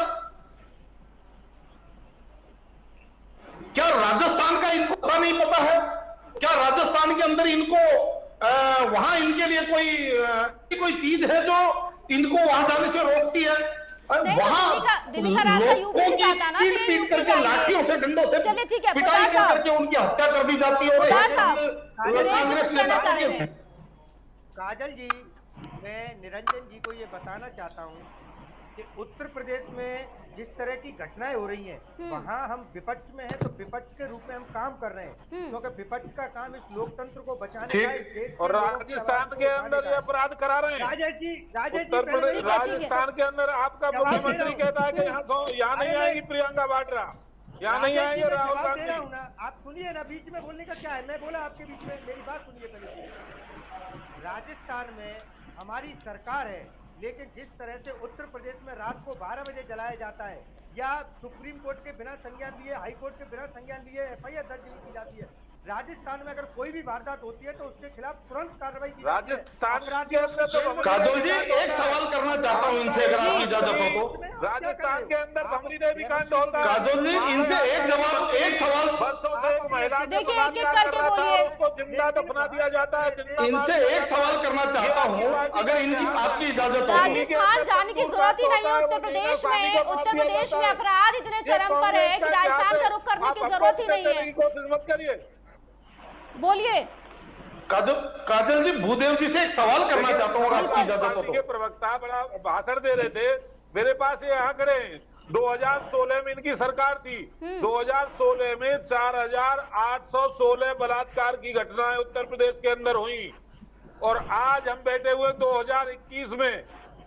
का इनको पता नहीं पता है? क्या राजस्थान के अंदर इनको वहां इनके लिए कोई चीज है जो इनको वहां जाने से रोकती है। वहां दिल्ली का रास्ता यूपी से जाता ना, पीट पीट करके लाठियों से डंडों से चलिए ठीक है, पिटाई करके उनकी हत्या कर दी जाती है। कांग्रेस ने काजल जी, मैं निरंजन जी को ये बताना चाहता हूँ कि उत्तर प्रदेश में जिस तरह की घटनाएं हो रही हैं, वहाँ हम विपक्ष में हैं तो विपक्ष के रूप में हम काम कर रहे हैं, क्योंकि विपक्ष का काम इस लोकतंत्र को बचाने का, इस देश और राजस्थान के अंदर ये अपराध करा रहे हैं। उत्तर प्रदेश राजस्थान के अंदर आपका मुख्यमंत्री कहता है कि यहाँ नहीं आएगी प्रियंका वाड्रा, यहाँ नहीं आएंगे राहुल गांधी। आप सुनिए ना, बीच में बोलने का क्या है, मैं बोला आपके बीच में, मेरी बात सुनिए पहले। राजस्थान में हमारी सरकार है, लेकिन जिस तरह से उत्तर प्रदेश में रात को 12 बजे जलाया जाता है, या सुप्रीम कोर्ट के बिना संज्ञान लिए, हाई कोर्ट के बिना संज्ञान लिए FIR दर्ज नहीं की जाती है। राजस्थान में अगर कोई भी वारदात होती है तो उसके खिलाफ तुरंत कार्रवाई की जाती है। राजस्थान के अंदर तो काजल जी एक सवाल करना चाहता हूँ इनसे, अगर आपकी इजाजत हो तो। राजस्थान के अंदर भमरी देवी कांड होता है। काजल जी इनसे एक सवाल बरसों से एक महिला देखिए, एक एक करके बोलिए। उसको जिंदा दफना दिया जाता है। इनसे एक सवाल करना चाहता हूँ, अगर इनकी आपकी इजाजत हो। राजस्थान जाने की जरूरत ही नहीं है। उत्तर प्रदेश में अपराध इतने चरम पर है कि राजस्थान का रुख करने की जरूरत ही नहीं है। कोशिश मत करिए, बोलिए। काजल जी, भूदेव जी से एक सवाल करना चाहता हूँ, आपकी इजाजत हो तो। प्रवक्ता बड़ा भाषण दे रहे थे, मेरे पास ये आंकड़े 2016 में इनकी सरकार थी, 2016 में 4816 बलात्कार की घटनाएं उत्तर प्रदेश के अंदर हुई, और आज हम बैठे हुए 2021 में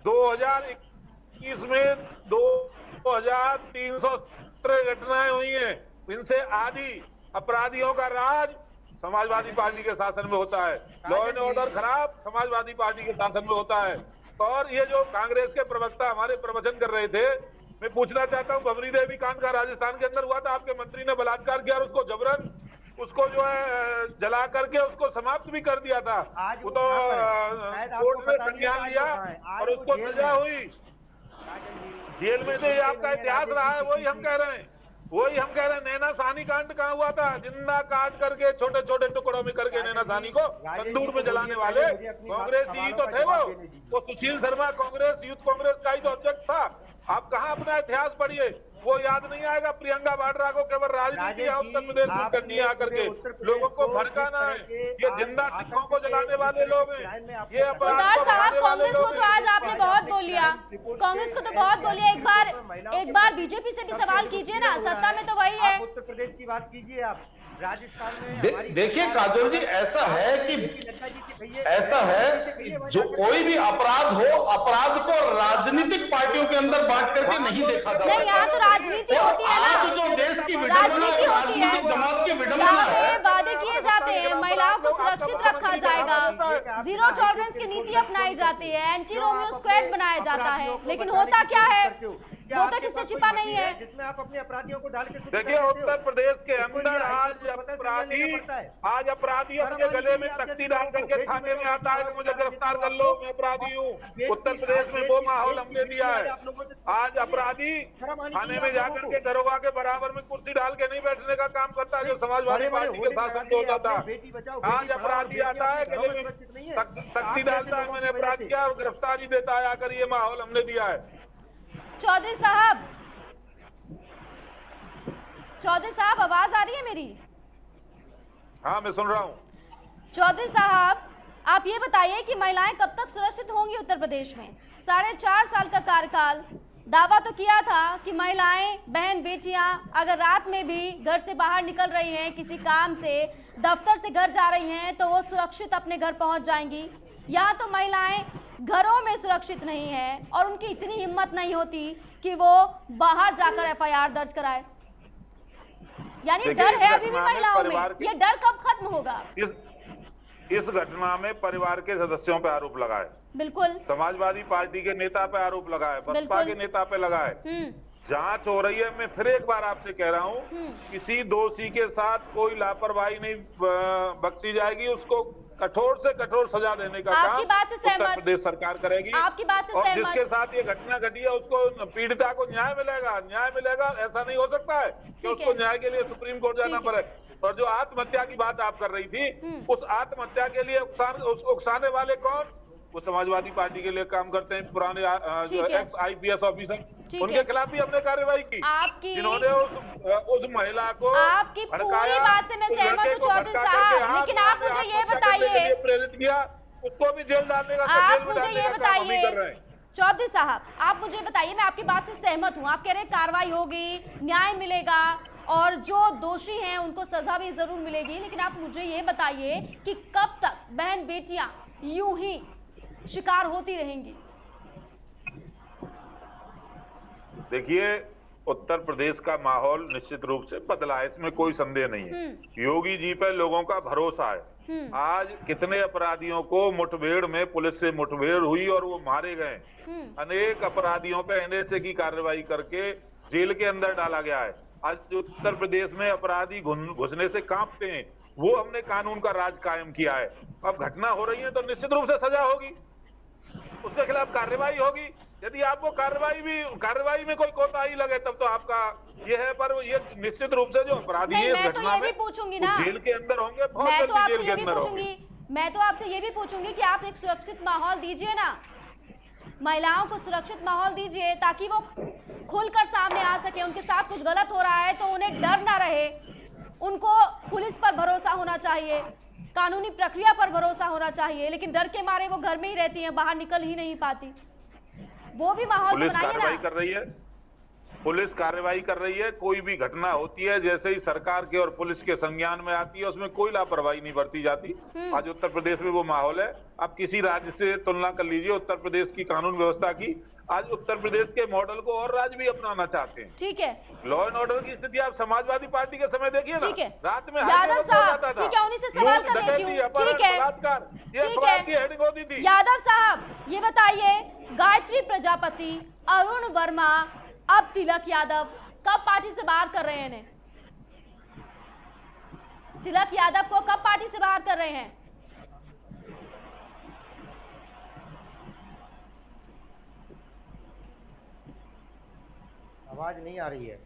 2317 घटनाएं हुई हैं। इनसे आधी अपराधियों का राज समाजवादी पार्टी के शासन में होता है, लॉ एंड ऑर्डर खराब समाजवादी पार्टी के शासन में होता है। और ये जो कांग्रेस के प्रवक्ता हमारे प्रवचन कर रहे थे, मैं पूछना चाहता हूं, भमरी देवी कांड का राजस्थान के अंदर हुआ था, आपके मंत्री ने बलात्कार किया और उसको जबरन उसको जो है जला करके उसको समाप्त भी कर दिया था। वो तो कोर्ट ने संज्ञान लिया और उसको सजा हुई, जेल में। तो ये आपका इतिहास रहा है, वही हम कह रहे हैं। नैना साहनी कांड कहाँ हुआ था? जिंदा काट करके छोटे छोटे टुकड़ों में करके नैना साहनी को तंदूर में जलाने वाले कांग्रेस ही तो थे। वो सुशील शर्मा कांग्रेस, यूथ कांग्रेस का ही तो अध्यक्ष था। आप कहाँ अपना इतिहास पढ़िए, वो याद नहीं आएगा। प्रियंका वाड्रा को केवल राजनीति उत्तर प्रदेश में करनी है, आकर के लोगों को भड़काना है। ये जिंदा सिखों को जलाने वाले लोग हैं। ये सरदार साहब, कांग्रेस को तो आज आपने बहुत बोल लिया, कांग्रेस को तो बहुत बोलिए। एक बार बीजेपी से भी सवाल कीजिए ना, सत्ता में तो वही है। उत्तर प्रदेश की बात कीजिए आप। राजस्थान में देखिए काजल जी, ऐसा है कि जो कोई भी अपराध हो, अपराध को राजनीतिक पार्टियों के अंदर बांट करके नहीं देखा जाता। नहीं, यहाँ तो राजनीति होती है ना, आज जो देश की राजनीति होती है, जमात की विडंबना है। वादे किए जाते हैं, महिलाओं को सुरक्षित रखा जाएगा, जीरो टॉलरेंस की नीति अपनाई जाती है, एंटी रोमियो स्क्वाड बनाया जाता है, लेकिन होता क्या है, वो तो किससे छिपा नहीं है। जिसमें आप अपने अपराधियों को डाल के देखिए, उत्तर प्रदेश के अंदर आज अपराधी अपने गले में तख्ती डाल करके थाने में आता है कि मुझे गिरफ्तार कर लो, मैं अपराधी हूँ। उत्तर प्रदेश में वो माहौल हमने दिया है। आज अपराधी थाने में जाकर के दरोगा के बराबर में कुर्सी डाल के नहीं बैठने का काम करता है, जो समाजवादी पार्टी के शासन में होता था। आज अपराधी आता है, गले में तख्ती डालता है, मैंने अपराध किया, और गिरफ्तारी देता है आकर। ये माहौल हमने दिया है। चौधरी साहब, आवाज आ रही है मेरी? हाँ, मैं सुन रहा हूँ। चौधरी साहब, आप ये बताइए कि महिलाएं कब तक सुरक्षित होंगी उत्तर प्रदेश में? 4.5 साल का कार्यकाल, दावा तो किया था कि महिलाएं, बहन बेटियां अगर रात में भी घर से बाहर निकल रही हैं, किसी काम से, दफ्तर से घर जा रही हैं, तो वो सुरक्षित अपने घर पहुंच जाएंगी। यहाँ तो महिलाएं घरों में सुरक्षित नहीं है और उनकी इतनी हिम्मत नहीं होती कि वो बाहर जाकर FIR दर्ज कराए। यानी डर है अभी भी महिलाओं में। ये डर कब खत्म होगा? इस घटना में परिवार के सदस्यों पे आरोप लगाए, बिल्कुल, समाजवादी पार्टी के नेता पे आरोप लगाए, बसपा के नेता पे लगाए। जांच हो रही है। मैं फिर एक बार आपसे कह रहा हूँ, किसी दोषी के साथ कोई लापरवाही नहीं बख्शी जाएगी। उसको कठोर से कठोर सजा देने का काम उत्तर प्रदेश सरकार करेगी। आपकी बात से और जिसके साथ ये घटना घटी है उसको, पीड़िता को न्याय मिलेगा। ऐसा नहीं हो सकता है कि उसको न्याय के लिए सुप्रीम कोर्ट जाना पड़े। और जो आत्महत्या की बात आप कर रही थी, उस आत्महत्या के लिए उकसाने वाले कौन? वो समाजवादी पार्टी के लिए काम करते हैं, पुराने एक्स IPS ऑफिसर, उनके खिलाफ भी हमने कार्रवाई की, जिन्होंने उस महिला को आपकी पूरी बात से मैं सहमत हूं चौधरी साहब, लेकिन आप मुझे ये बताइए, प्रेरित किया, उसको भी जेल डालने का, आप मुझे ये बताइए चौधरी साहब, आप मुझे बताइए, मैं आपकी बात से सहमत हूँ, आप कह रहे हैं कार्रवाई होगी, न्याय मिलेगा और जो दोषी हैं उनको सजा भी जरूर मिलेगी, लेकिन आप मुझे ये बताइए कि कब तक बहन बेटियां यूं ही शिकार होती रहेंगी? देखिए, उत्तर प्रदेश का माहौल निश्चित रूप से बदला है, इसमें कोई संदेह नहीं है। योगी जी पर लोगों का भरोसा है। आज कितने अपराधियों को मुठभेड़ में पुलिस से मुठभेड़ हुई और वो मारे गए। अनेक अपराधियों पे NSA की कार्रवाई करके जेल के अंदर डाला गया है। आज उत्तर प्रदेश में अपराधी घुसने से कांपते हैं, वो हमने कानून का राज कायम किया है। अब घटना हो रही है तो निश्चित रूप से सजा होगी, उसके खिलाफ कार्रवाई होगी। यदि आपको कार्रवाई में कोई कोताही लगे तब तो आपका ये है, पर ये निश्चित रूप से जो अपराधी है इस घटना में जेल के अंदर होंगे, बहुत जल्दी जेल के अंदर होंगे। मैं तो आपसे ये भी पूछूंगी कि आप एक सुरक्षित माहौल दीजिए ना, महिलाओं को सुरक्षित माहौल दीजिए ताकि वो खुलकर सामने आ सके, उनके साथ कुछ गलत हो रहा है तो उन्हें डर ना रहे, उनको पुलिस पर भरोसा होना चाहिए, कानूनी प्रक्रिया पर भरोसा होना चाहिए, लेकिन डर के मारे वो घर में ही रहती हैं, बाहर निकल ही नहीं पाती। वो भी माहौल पुलिस बनाइए कार्रवाई ना। कर रही है, पुलिस कार्रवाई कर रही है। कोई भी घटना होती है जैसे ही सरकार के और पुलिस के संज्ञान में आती है उसमें कोई लापरवाही नहीं बरती जाती। आज उत्तर प्रदेश में वो माहौल है। आप किसी राज्य से तुलना कर लीजिए उत्तर प्रदेश की कानून व्यवस्था की। आज उत्तर प्रदेश के मॉडल को और राज्य भी अपनाना चाहते हैं। ठीक है, लॉ एंड ऑर्डर की स्थिति आप समाजवादी पार्टी के समय देखिए ना, रात में यादव साहब, ठीक है, उन्हीं से सवाल कर लेती हूँ। ठीक है, हेडिंग होती थी। यादव साहब ये बताइए, गायत्री प्रजापति, अरुण वर्मा, अब तिलक यादव कब पार्टी से बाहर कर रहे हैं? तिलक यादव को कब पार्टी से बाहर कर रहे हैं? आवाज नहीं आ रही है।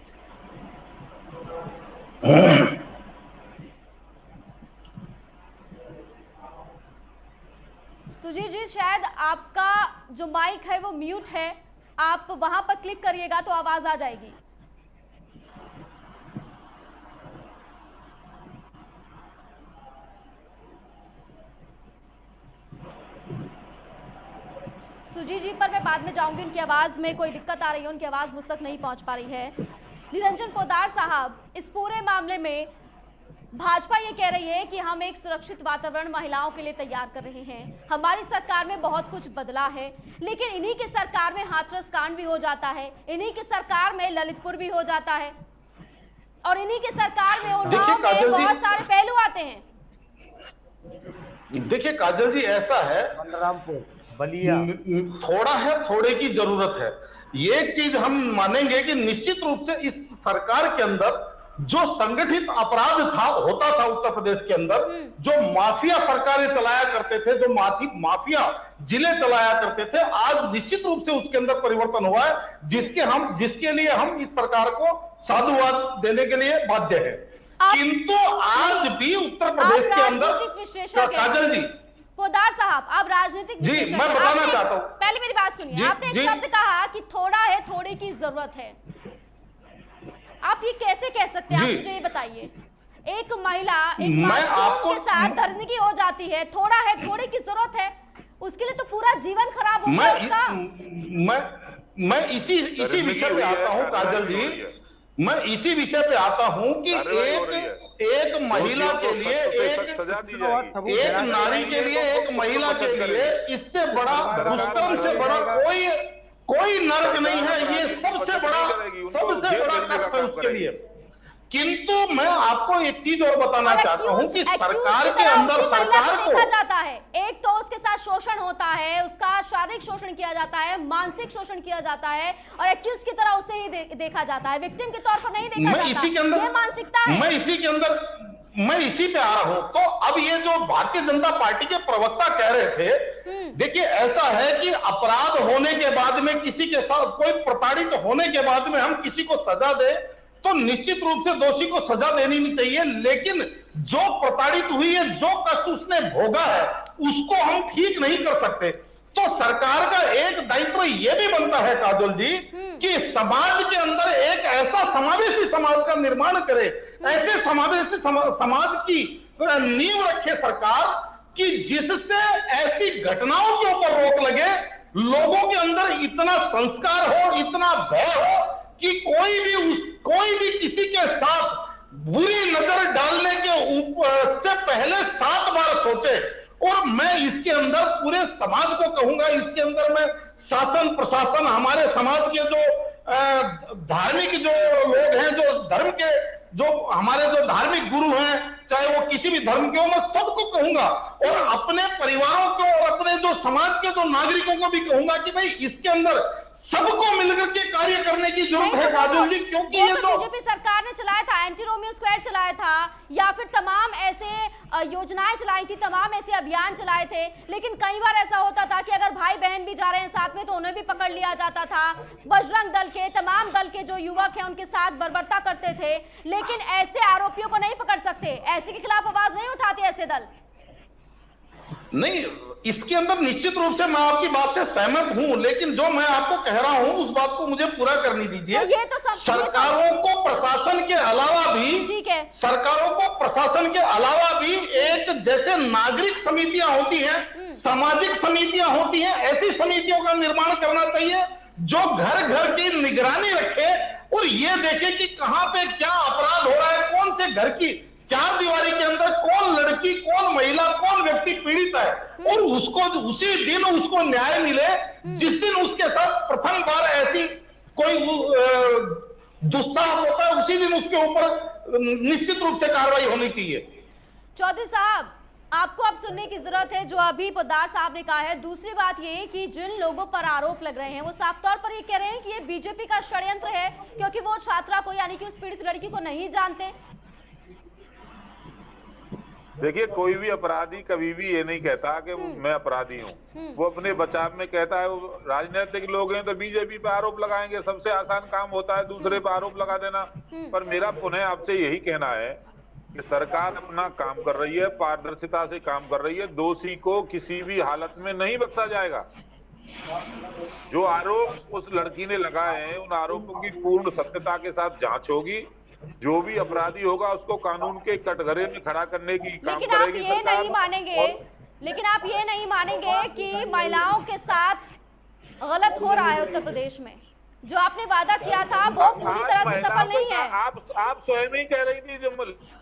सुजीत जी, शायद आपका जो माइक है वो म्यूट है, आप वहां पर क्लिक करिएगा तो आवाज आ जाएगी। सुजीत जी पर मैं बाद में जाऊंगी, उनकी आवाज में कोई दिक्कत आ रही है, उनकी आवाज मुझ तक नहीं पहुंच पा रही है। निरंजन पोद्दार साहब, इस पूरे मामले में भाजपा ये कह रही है कि हम एक सुरक्षित वातावरण महिलाओं के लिए तैयार कर रहे हैं, हमारी सरकार में बहुत कुछ बदला है, लेकिन इन्हीं की सरकार में हाथरस कांड भी हो जाता है, इन्हीं की सरकार में ललितपुर भी हो जाता है, और इन्हीं की सरकार में उन्नाव में बहुत सारे पहलू आते हैं। देखिए काजल जी, ऐसा है, बलरामपुर, बलिया, थोड़ा है, थोड़े की जरूरत है। ये चीज हम मानेंगे कि निश्चित रूप से इस सरकार के अंदर जो संगठित अपराध होता था उत्तर प्रदेश के अंदर, जो माफिया सरकारें चलाया करते थे, जो माफिया जिले चलाया करते थे, आज निश्चित रूप से उसके अंदर परिवर्तन हुआ है, जिसके लिए हम इस सरकार को साधुवाद देने के लिए बाध्य है। किंतु आज भी उत्तर प्रदेश के अंदर, काजल जी, पोद्दार साहब, आप राजनीतिक जी, मैं बताना चाहता हूं, पहले मेरी बात सुनिए। आपने एक शब्द कहा कि थोड़ा है, थोड़े की जरूरत है। आप ये कैसे कह सकते हैं? आप मुझे ये बताइए। एक महिला एक मासूम के साथ दर्दगी हो जाती है, थोड़ा है, थोड़े की जरूरत है, उसके लिए तो पूरा जीवन खराब हो गया उसका। मैं इसी विषय पे आता हूं काजल जी, मैं इसी विषय पे आता हूं कि एक महिला के लिए, एक नारी के लिए, एक महिला के लिए इससे बड़ा, दुष्कर्म से बड़ा कोई नरक नहीं है। ये सबसे बड़ा कष्ट है उसके लिए। किंतु मैं आपको एक चीज और बताना चाहता हूं कि सरकार के अंदर सरकार को देखा जाता है, एक तो उसके साथ शोषण होता है, उसका शारीरिक शोषण किया जाता है, मानसिक शोषण किया जाता है, और एक्यूज की तरह उसे ही देखा जाता है, विक्टिम के तौर पर नहीं देखा जाता। ये मानसिकता है। मैं इसी पे आ रहा हूं। तो अब ये जो भारतीय जनता पार्टी के प्रवक्ता कह रहे थे, देखिए ऐसा है कि अपराध होने के बाद में किसी के साथ कोई प्रताड़ित होने के बाद में हम किसी को सजा दे तो निश्चित रूप से दोषी को सजा देनी नहीं चाहिए, लेकिन जो प्रताड़ित हुई है, जो कष्ट उसने भोगा है, उसको हम ठीक नहीं कर सकते। तो सरकार का एक दायित्व यह भी बनता है काजोल जी कि समाज के अंदर एक ऐसा समावेशी समाज का निर्माण करे, ऐसे समावेशी समाज की नींव रखे सरकार कि जिससे ऐसी घटनाओं के ऊपर रोक लगे, लोगों के अंदर इतना संस्कार हो, इतना भय हो कि कोई भी किसी के साथ बुरी नजर डालने के ऊपर से पहले 7 बार सोचे। और मैं इसके अंदर पूरे समाज को कहूंगा, इसके अंदर मैं शासन प्रशासन, हमारे समाज के जो धार्मिक जो लोग हैं, जो धर्म के जो हमारे जो धार्मिक गुरु हैं, चाहे वो किसी भी धर्म के हो, मैं सबको कहूंगा और अपने परिवारों को और अपने जो समाज के जो नागरिकों को भी कहूंगा कि भाई इसके अंदर सबको मिलकर के कार्य करने की जरूरत है काजोल जी, क्योंकि ये तो बीजेपी सरकार ने चलाया था, एंटी रोमियो स्क्वाड चलाया था, या फिर तमाम ऐसे योजनाएं चलाई थी, तमाम ऐसे अभियान चलाए थे। लेकिन कई बार ऐसा होता था कि अगर भाई बहन भी जा रहे हैं साथ में तो उन्हें भी पकड़ लिया जाता था। बजरंग दल के तमाम दल के जो युवक हैं उनके साथ बर्बरता करते थे, लेकिन ऐसे आरोपियों को नहीं पकड़ सकते, ऐसे के खिलाफ आवाज नहीं उठाते ऐसे दल। नहीं, इसके अंदर निश्चित रूप से मैं आपकी बात से सहमत हूं, लेकिन जो मैं आपको कह रहा हूं उस बात को मुझे पूरा करने दीजिए। तो ये तो सरकारों को प्रशासन के अलावा भी, ठीक है, सरकारों को प्रशासन के अलावा भी एक जैसे नागरिक समितियां होती हैं, सामाजिक समितियां होती हैं, ऐसी समितियों का निर्माण करना चाहिए जो घर घर की निगरानी रखे और ये देखे कि कहां पे क्या अपराध हो रहा है, कौन से घर की 4 दीवारी के अंदर कौन लड़की, कौन महिला, कौन व्यक्ति पीड़ित है, और उसको उसी दिन उसको न्याय मिले जिस दिन उसके साथ प्रथम बार ऐसी कोई दुस्साहस होता है, उसी दिन उसके ऊपर निश्चित रूप से कार्रवाई होनी चाहिए। चौधरी साहब, आपको अब सुनने की जरूरत है जो अभी पोद्दार साहब ने कहा है। दूसरी बात ये कि जिन लोगों पर आरोप लग रहे हैं वो साफ तौर पर ये कह रहे हैं कि ये बीजेपी का षड्यंत्र है, क्योंकि वो छात्रा को यानी कि उस पीड़ित लड़की को नहीं जानते। देखिए, कोई भी अपराधी कभी भी ये नहीं कहता कि मैं अपराधी हूँ, वो अपने बचाव में कहता है। वो राजनीतिक लोग हैं तो बीजेपी पे आरोप लगाएंगे, सबसे आसान काम होता है दूसरे पे आरोप लगा देना। पर मेरा पुनः आपसे यही कहना है कि सरकार अपना काम कर रही है, पारदर्शिता से काम कर रही है, दोषी को किसी भी हालत में नहीं बख्शा जाएगा। जो आरोप उस लड़की ने लगाए हैं उन आरोपों की पूर्ण सत्यता के साथ जांच होगी, जो भी अपराधी होगा उसको कानून के कटघरे में खड़ा करने की काम करेगी सरकार। लेकिन आप ये नहीं मानेंगे कि महिलाओं के साथ गलत हो रहा है उत्तर प्रदेश में। जो आपने वादा किया था वो पूरी तरह से सफल नहीं है। आप स्वयं ही कह रही थी जो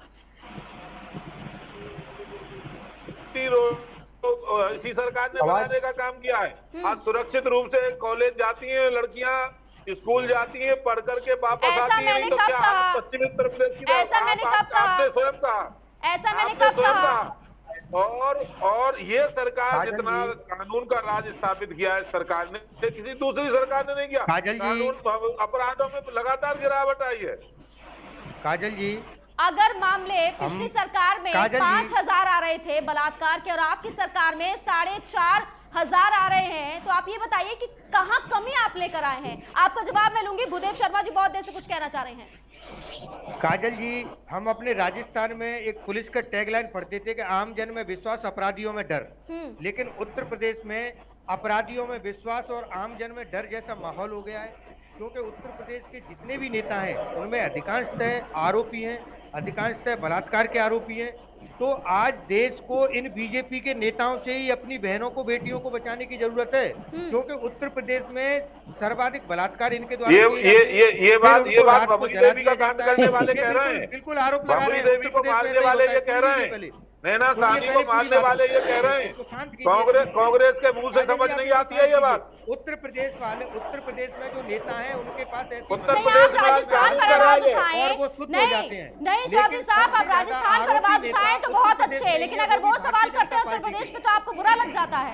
इसी सरकार ने बनाने का काम किया है। आज सुरक्षित रूप से कॉलेज जाती हैं लड़कियां, स्कूल जाती हैं, पढ़ करके वापस आती हैं। तो क्या पश्चिमी उत्तर प्रदेश की आपने स्वयं कहा, ऐसा मैंने कब कहा? और ये सरकार जितना कानून का राज स्थापित किया है सरकार ने, किसी दूसरी सरकार ने नहीं किया। कानून अपराधों में लगातार गिरावट आई है। काजल जी, अगर मामले पिछली सरकार में 5,000 आ रहे थे बलात्कार के और आपकी सरकार में 4,500 आ रहे हैं, तो आप ये बताइए कि कहां कमी आप लेकर आए हैं? आपका जवाब मैं लूंगी। भूदेव शर्मा जी बहुत देर से कुछ कहना चाह रहे हैं। काजल जी, हम अपने राजस्थान में एक पुलिस का टैगलाइन पढ़ते थे कि आम जन में विश्वास, अपराधियों में डर। लेकिन उत्तर प्रदेश में अपराधियों में विश्वास और आम जन में डर जैसा माहौल हो गया है, क्योंकि उत्तर प्रदेश के जितने भी नेता हैं उनमें अधिकांशतः आरोपी हैं, अधिकांशतः बलात्कार के आरोपी हैं। तो आज देश को इन बीजेपी के नेताओं से ही अपनी बहनों को, बेटियों को बचाने की जरूरत है, क्योंकि उत्तर प्रदेश में सर्वाधिक बलात्कार इनके द्वारा ये बात बबरी देवी का कांड करने वाले कह रहे हैं। बिल्कुल आरोप लगा रहे हैं। बबरी देवी को मारने वाले ये कह रहे हैं, नैना साहनी को मारने वाले ये कह रहे हैं। कांग्रेस के मुंह से समझ नहीं आती है ये बात। उत्तर प्रदेश में जो नेता हैं उनके पास ऐसी उत्तर प्रदेश में राजस्थान पर आवाज उठाएं। और वो शुद्ध हो जाते हैं। नहीं चौधरी साहब, आप राजस्थान पर आवाज उठाएं तो बहुत अच्छे, लेकिन अगर वो सवाल करते हैं उत्तर प्रदेश पे तो आपको बुरा लग जाता है।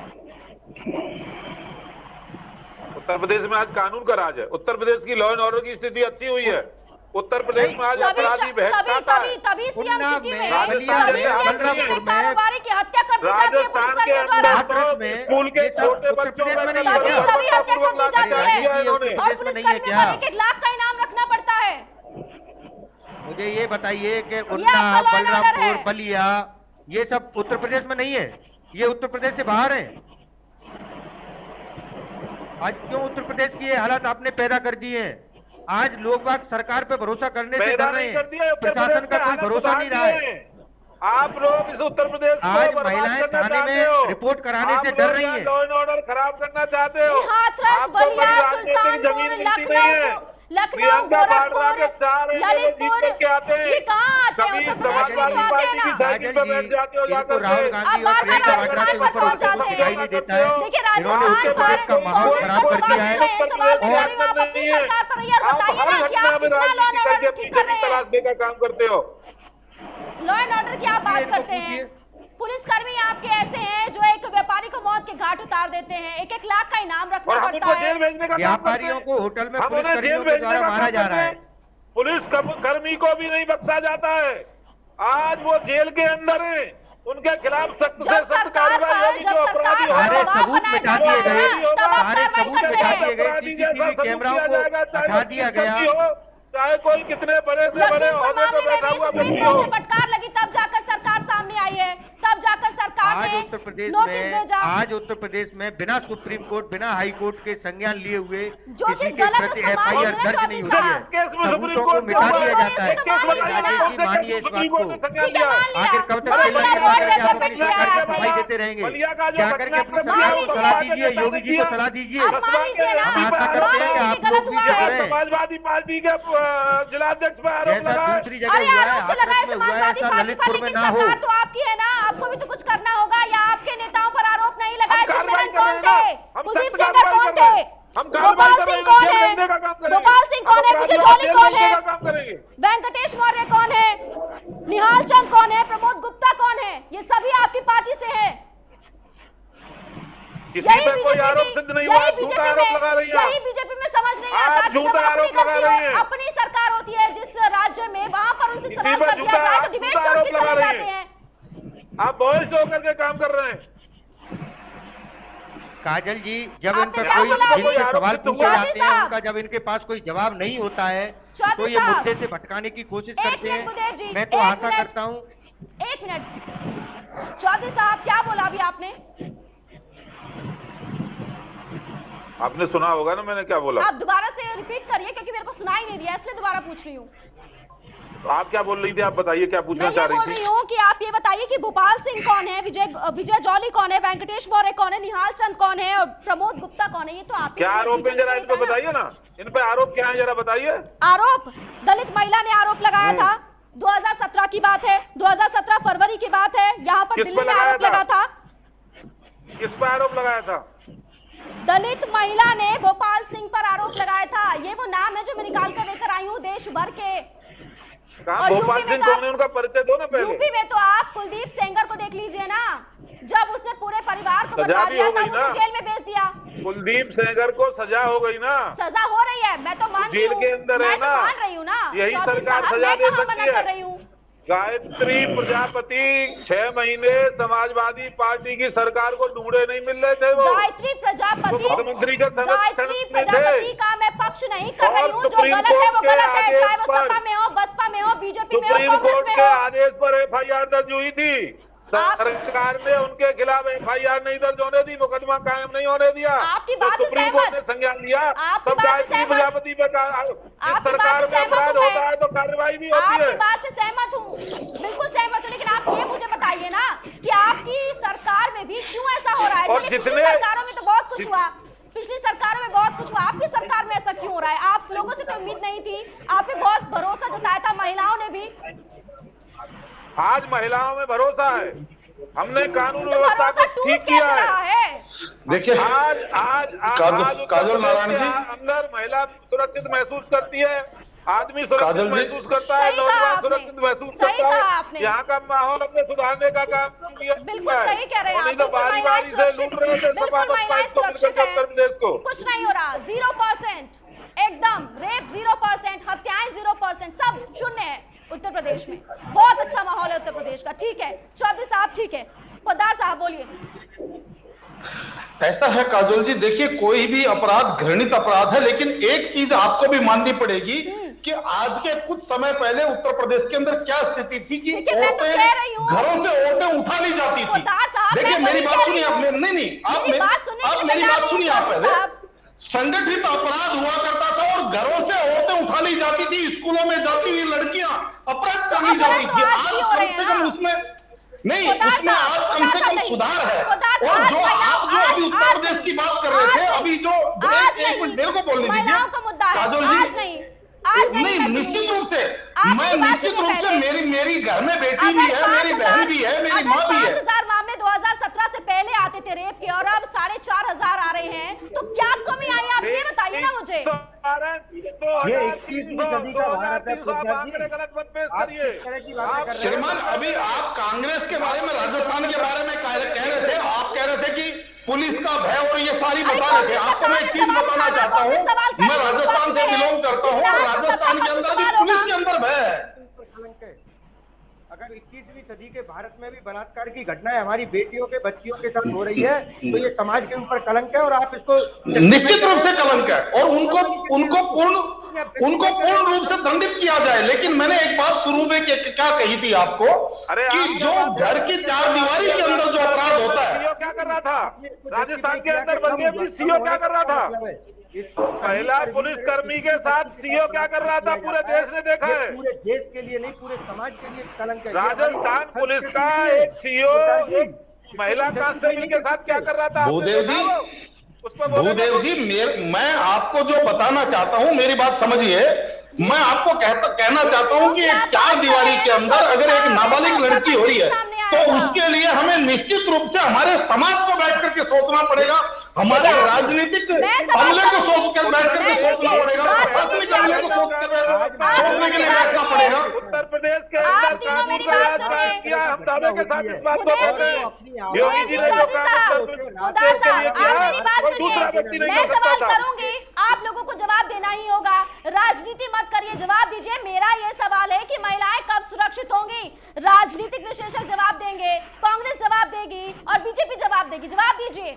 उत्तर प्रदेश में आज कानून का राज है। उत्तर प्रदेश की लॉ एंड ऑर्डर की स्थिति अच्छी हुई है। उत्तर प्रदेश में आज अपराधी तभी सीएम सिटी में कारोबारी की हत्या कर दी जाती है पुलिसकर्मियों द्वारा। स्कूल के छोटे बच्चों में तभी हत्या कर दी जाती है और पुलिसकर्मियों को 1-1 लाख का इनाम रखना पड़ता है। मुझे ये बताइए कि उन्नाव, बलरामपुर, बलिया, ये सब उत्तर प्रदेश में नहीं है? ये उत्तर प्रदेश से बाहर है। आज क्यों उत्तर प्रदेश की ये हालात आपने पैदा कर दिए हैं? आज लोग बाग सरकार पे भरोसा करने से डर रहे हैं, प्रशासन का कोई भरोसा नहीं रहा है। आप लोग इस उत्तर प्रदेश को आज बर्बाद महिलाएं करना थाने चाहते में हो, रिपोर्ट कराने से डर रही हैं। लॉ एंड ऑर्डर खराब करना चाहते हो। हाथरस, आपको बलिया, कोई राजनीतिक जमीन सुल्तानपुर, मिलती नहीं है। लखनऊ, प्रियंका वाड्रा के गोरखपुर, 4 एमएलए जीत ललितपुर, करके आते हैं। ये कहाँ आते हैं? कभी उत्तर प्रदेश में समाजवादी तो आते हैं पार्टी की ना। साइकिल पर बैठ जाते हो जाकर राहुल के। गांधी और प्रियंका वाड्रा के ऊपर दिखाई नहीं देता है। देखिए इन्होंने उत्तर प्रदेश का माहौल खराब कर दिया है। सवाल कर रही हूँ आप अपनी सरकार पर, ये बताइए ना कि आप कितना लॉ एंड ऑर्डर ठीक कर रहे हैं? तलाशने का काम करते हो। लॉ एंड ऑर्डर की आप बात करते हैं, पुलिसकर्मी आपके ऐसे हैं जो एक व्यापारी को मौत के घाट उतार देते हैं, 1-1 लाख का इनाम रखना और हम पड़ता उनको है। जेल भेजने का काम करते व्यापारियों हैं। को होटल में हम उन्हें जेल पुलिसकर्मियों के भेजने द्वारा का मारा काम जा करते रहा हैं। है। पुलिस कर्मी को भी नहीं बख्शा जाता है। आज वो जेल के अंदर है, उनके खिलाफ सख्त से सख्त कार्रवाई होगी। जो अपराधी सारे होगा, सबूत मिटा दिए गए, सारे सबूत मिटा दिए गए, अपराधी सीसीटीवी जैसा कैमराओं सबूत को किया जाएगा, हटा दिया गया। चाहे कोई कितने बड़े से बड़े लखीमपुर ओहदे मामले पर में बैठा भी हुआ सुप्रीम व्यक्ति कोर्ट हो। से फटकार लगी, तब जाकर सरकार सामने आई है, तब जाकर सरकार आज ने उत्तर प्रदेश नोटिस में भेजा। आज उत्तर प्रदेश में बिना सुप्रीम कोर्ट, बिना हाई कोर्ट के संज्ञान लिए हुए जो किसी चीज के गलत प्रति उसका मान एफआईआर लेना दर्ज नहीं चौधरी होती है। साहब। केस में सुप्रीम सबूतों को कोर्ट मिटा जो दिया चीज जाता है। गलत उसका मान लीजिए ना। राजनीति मानिए इस बात सुप्रीम को। कोर्ट ने संज्ञान ठीक है, लिया। मान लिया। आखिर कब तक मान चिल्लाइए लिया, जाकर बहुत के आप अपनी बेहतर सरकार किया को है सफाई आपने। देते रहेंगे? बलिया का जो जाकर के अपनी घटनाक्रम सरकार को किया, सलाह मान दीजिए, लीजिए, योगी जी को सलाह दीजिए। आप मान लीजिए ना, हम आशा करते हैं कि आप गलत लोग भी हुआ जो है। करें समाजवादी पार्टी के जिलाध्यक्ष पर आरोप जैसा लगाए। दूसरी जगह अरे हुआ है, आरोप तो लगाए हाथरस में हुआ है, समाजवादी ऐसा पार्टी पर, ललितपुर में लेकिन ना हो। सरकार तो आपकी है ना, आपको भी तो कुछ करना होगा। या आपके नेताओं पर आरोप नहीं लगाए? हम कार्रवाई चिदंबरम कर कौन रहे थे? हैं ना। हम कुलदीप सख्त सेंगर कार्रवाई कौन कर रहे थे? हैं। हम कार्रवाई गोपाल कर रहे सिंह हैं, कौन जेल है? भेजने का काम करेंगे। गोपाल सिंह कौन है? विजय जॉली जेल कौन भेजने है? का काम करेंगे। वेंकटेश मौर्य कौन है? निहाल चंद कौन है? प्रमोद गुप्ता कौन है? ये सभी आपकी पार्टी से है। किसी पे कोई आरोप सिद्ध नहीं हुआ, झूठा आरोप लगा रही है। यही बीजेपी में समझ नहीं आप आता कि जब झूठा आरोप अपनी लगा रही हैं। अपनी सरकार होती है जिस राज्य में, वहां पर उनसे किसी सवाल पर कर दिया झूठा जाए तो डिबेट से आरोप उनकी लगा चले रही जाते हैं। हैं। आप बॉयज होकर के काम कर रहे हैं। काजल जी, जब इन आपने पर क्या कोई बोला? जिनसे सवाल चौधरी पूछे जाते हैं, साहब। उनका जब इनके पास कोई जवाब नहीं होता है चौधरी तो ये साहब। मुद्दे से भटकाने की कोशिश एक करते मिनट बुदेव जी, हैं। मैं तो एक आशा मिनट। करता हूँ। 1 मिनट चौधरी साहब, क्या बोला अभी आपने? आपने सुना होगा ना मैंने क्या बोला। आप दोबारा से रिपीट करिए, क्योंकि मेरे को सुनाई नहीं दिया, इसलिए दोबारा पूछ रही हूँ। आप क्या बोल रही थी, आप बताइए क्या पूछना मैं चाह ये रही बोल थी। रही हूँ कि आप ये बताइए कि भोपाल सिंह कौन है, विजय जॉली कौन है, वेंकटेश मौर्य कौन है, निहाल चंद कौन है और प्रमोद गुप्ता कौन है? ये तो आप क्या आरोप है, जरा इन पे बताइए ना। इन पे आरोप क्या है, जरा बताइए। आरोप दलित महिला ने आरोप लगाया था, 2017 की बात है, 2017 फरवरी की बात है, यहाँ पर किस दिल्ली पे में लगाया आरोप था? लगा था। किस पे आरोप लगाया था? दलित महिला ने भोपाल सिंह पर आरोप लगाया था। ये वो नाम है जो मैं निकाल कर लेकर आई हूँ देश भर के। कहा और भोपाल यूपी में सिंह तो कौन है, उनका परिचय दो ना पहले। यूपी में तो आप कुलदीप सेंगर को देख लीजिए ना, जब उसने पूरे परिवार को सजा बता भी दिया हो था, गई उसे ना। जेल में भेज दिया। कुलदीप सेंगर को सजा हो गई ना। सजा हो रही है, मैं तो मानती जेल हूँ, के अंदर है मैं तो ना। मान रही हूँ ना। यही चौधरी सरकार साहब, सजा मैं दे कहाँ सकती मना है। कर रही हूँ। गायत्री प्रजापति 6 महीने समाजवादी पार्टी की सरकार को ढूंढे नहीं मिल रहे थे। वो गायत्री प्रजापति, मुख्यमंत्री का गायत्री संरक्षण में प्रजापति थे। का मैं पक्ष नहीं कर रही और हूँ। जो सुप्रीम गलत है वो कोर्ट के गलत है, आदेश चाहे वो पर- सपा में हो, बसपा में हो, बीजेपी में हो, सुप्रीम कांग्रेस कोर्ट में के हो। आदेश पर एफआईआर दर्ज हुई थी। सरकार ने उनके खिलाफ एफआईआर नहीं दर्ज होने दी, मुकदमा कायम नहीं होने दिया। आपकी तो बात से सुप्रीम कोर्ट ने सहमत। संज्ञान लिया। आपकी तब बात से गायत्री सहमत। प्रजापति पे आपकी सरकार बात से में अपराध सहमत हूं होता मैं। है तो कार्रवाई भी होती आपकी है। बात से सहमत हूँ, बिल्कुल सहमत हूँ, लेकिन आप ये मुझे बताइए ना कि आपकी सरकार में भी क्यों ऐसा हो रहा है? और चलिए, पिछली जितने- सरकारों में तो बहुत कुछ हुआ, पिछली सरकारों में बहुत कुछ हुआ, आपकी सरकार में ऐसा क्यों हो रहा है? आप लोगों से तो उम्मीद नहीं थी, आप पे बहुत भरोसा जताया था महिलाओं ने भी। आज महिलाओं में भरोसा है। हमने कानून तो व्यवस्था भरोसा को टूट ठीक कैसे किया रहा है। है? देखिए आज काजल नारायण जी, अंदर महिला सुरक्षित महसूस करती है, आदमी सुरक्षित काजल जी, महसूस करता है, सही कहा नौजवान आपने, सुरक्षित महसूस सही करता कहा है। आपने। यहाँ का माहौल अपने सुधारने का काम किया बिल्कुल सही कह रहे हैं और आप। नहीं तो बिल्कुल बारी महिलाएं बारी से सुरक्षित, लूट रहे थे बिल्कुल सपा बसपा महिलाएं इसको मिलकर सुरक्षित के हैं। उत्तर प्रदेश को। कुछ नहीं हो रहा, 0%, एकदम रेप 0%, हत्याएं 0%, सब शून्य है उत्तर प्रदेश में। बहुत अच्छा माहौल है उत्तर प्रदेश का। ठीक है चौधरी साहब, ठीक है, पोद्दार साहब बोलिए। ऐसा है काजोल जी, देखिए कोई भी अपराध घृणित अपराध है, लेकिन एक चीज आपको भी माननी पड़ेगी कि आज के कुछ समय पहले उत्तर प्रदेश के अंदर क्या स्थिति थी कि देखिए, मैं तो औरतें कह रही हूँ। घरों से औरतें उठा ली जाती थी। पोद्दार साहब, देखिए मैं मेरी बात सुनिए आप, नहीं आप मेरी बात सुनिए आप। पहले संगठित अपराध हुआ करता था और घरों से औरतें उठा ली जाती थी, स्कूलों में जाती हुई लड़कियां अपराध कर ली जाती थी। आज कम से कम उसमें नहीं, उसमें आज कम से कम सुधार है। और जो आप जो अभी उत्तर प्रदेश की बात कर रहे थे, अभी जो एक मिनट मेरे को बोलने दीजिए काजोल जी। नहीं, निश्चित रूप से मैं निश्चित रूप से मेरी घर में बेटी भी है, मेरी बहन भी है, मेरी माँ भी है। 5000 मामले 2017 से पहले आते थे रेप के और अब 4500 आ रहे हैं, तो क्या कमी आई आप ये बताइए ना मुझे। ये 21वीं सदी का भारत है। श्रीमान, अभी आप कांग्रेस के बारे में, राजस्थान के बारे में कह रहे थे, आप कह रहे थे कि पुलिस का भय और ये सारी बता रहे थे। आपको मैं एक चीज बताना चाहता हूँ, मैं राजस्थान से बिलोंग करता हूँ और राजस्थान के अंदर भी पुलिस के अंदर भय है। अगर 21वीं सदी के भारत में भी बलात्कार की घटनाएं हमारी बेटियों के बच्चियों के साथ हो रही है, तो ये समाज के ऊपर कलंक है और आप इसको निश्चित रूप से कलंक है और उनको पूर्ण रूप से दंडित किया जाए। लेकिन मैंने एक बात शुरू में क्या कही थी आपको कि जो घर की चार दीवारी के अंदर जो अपराध होता है, सीओ क्या कर रहा था राजस्थान के अंदर, बलदेव जी सीओ क्या कर रहा था, महिला पुलिसकर्मी के साथ सीओ क्या कर रहा था, पूरे देश ने देखा है। पूरे देश के लिए नहीं, पूरे समाज के लिए कलंक है। राजस्थान पुलिस का एक सीओ एक महिला कांस्टेबल के साथ क्या कर रहा था, भूदेव जी मैं आपको जो बताना चाहता हूं, मेरी बात समझिए। मैं आपको कहना चाहता हूं कि एक चार दीवारी के अंदर अगर एक नाबालिग लड़की हो रही है, तो उसके लिए हमें निश्चित रूप से हमारे समाज को बैठ करके सोचना पड़ेगा, हमारे राजनीतिक अमले को सोचकर बैठ करके सोचना पड़ेगा, प्रशासनिक अमले को सोचने के लिए बैठना पड़ेगा। उत्तर प्रदेश के अंदर कानून का राज कायम किया, हम दावे के साथ इस बात को बोल रहे हैं। योगी जी ने जो काम दूसरा व्यक्ति नहीं कर सकता था। आप लोगों को जवाब देना ही होगा, राजनीति मत करिए, जवाब दीजिए। मेरा ये सवाल है कि महिलाएं कब सुरक्षित होंगी? राजनीतिक विशेषज्ञ जवाब देंगे, कांग्रेस जवाब देगी और बीजेपी जवाब देगी। जवाब दीजिए।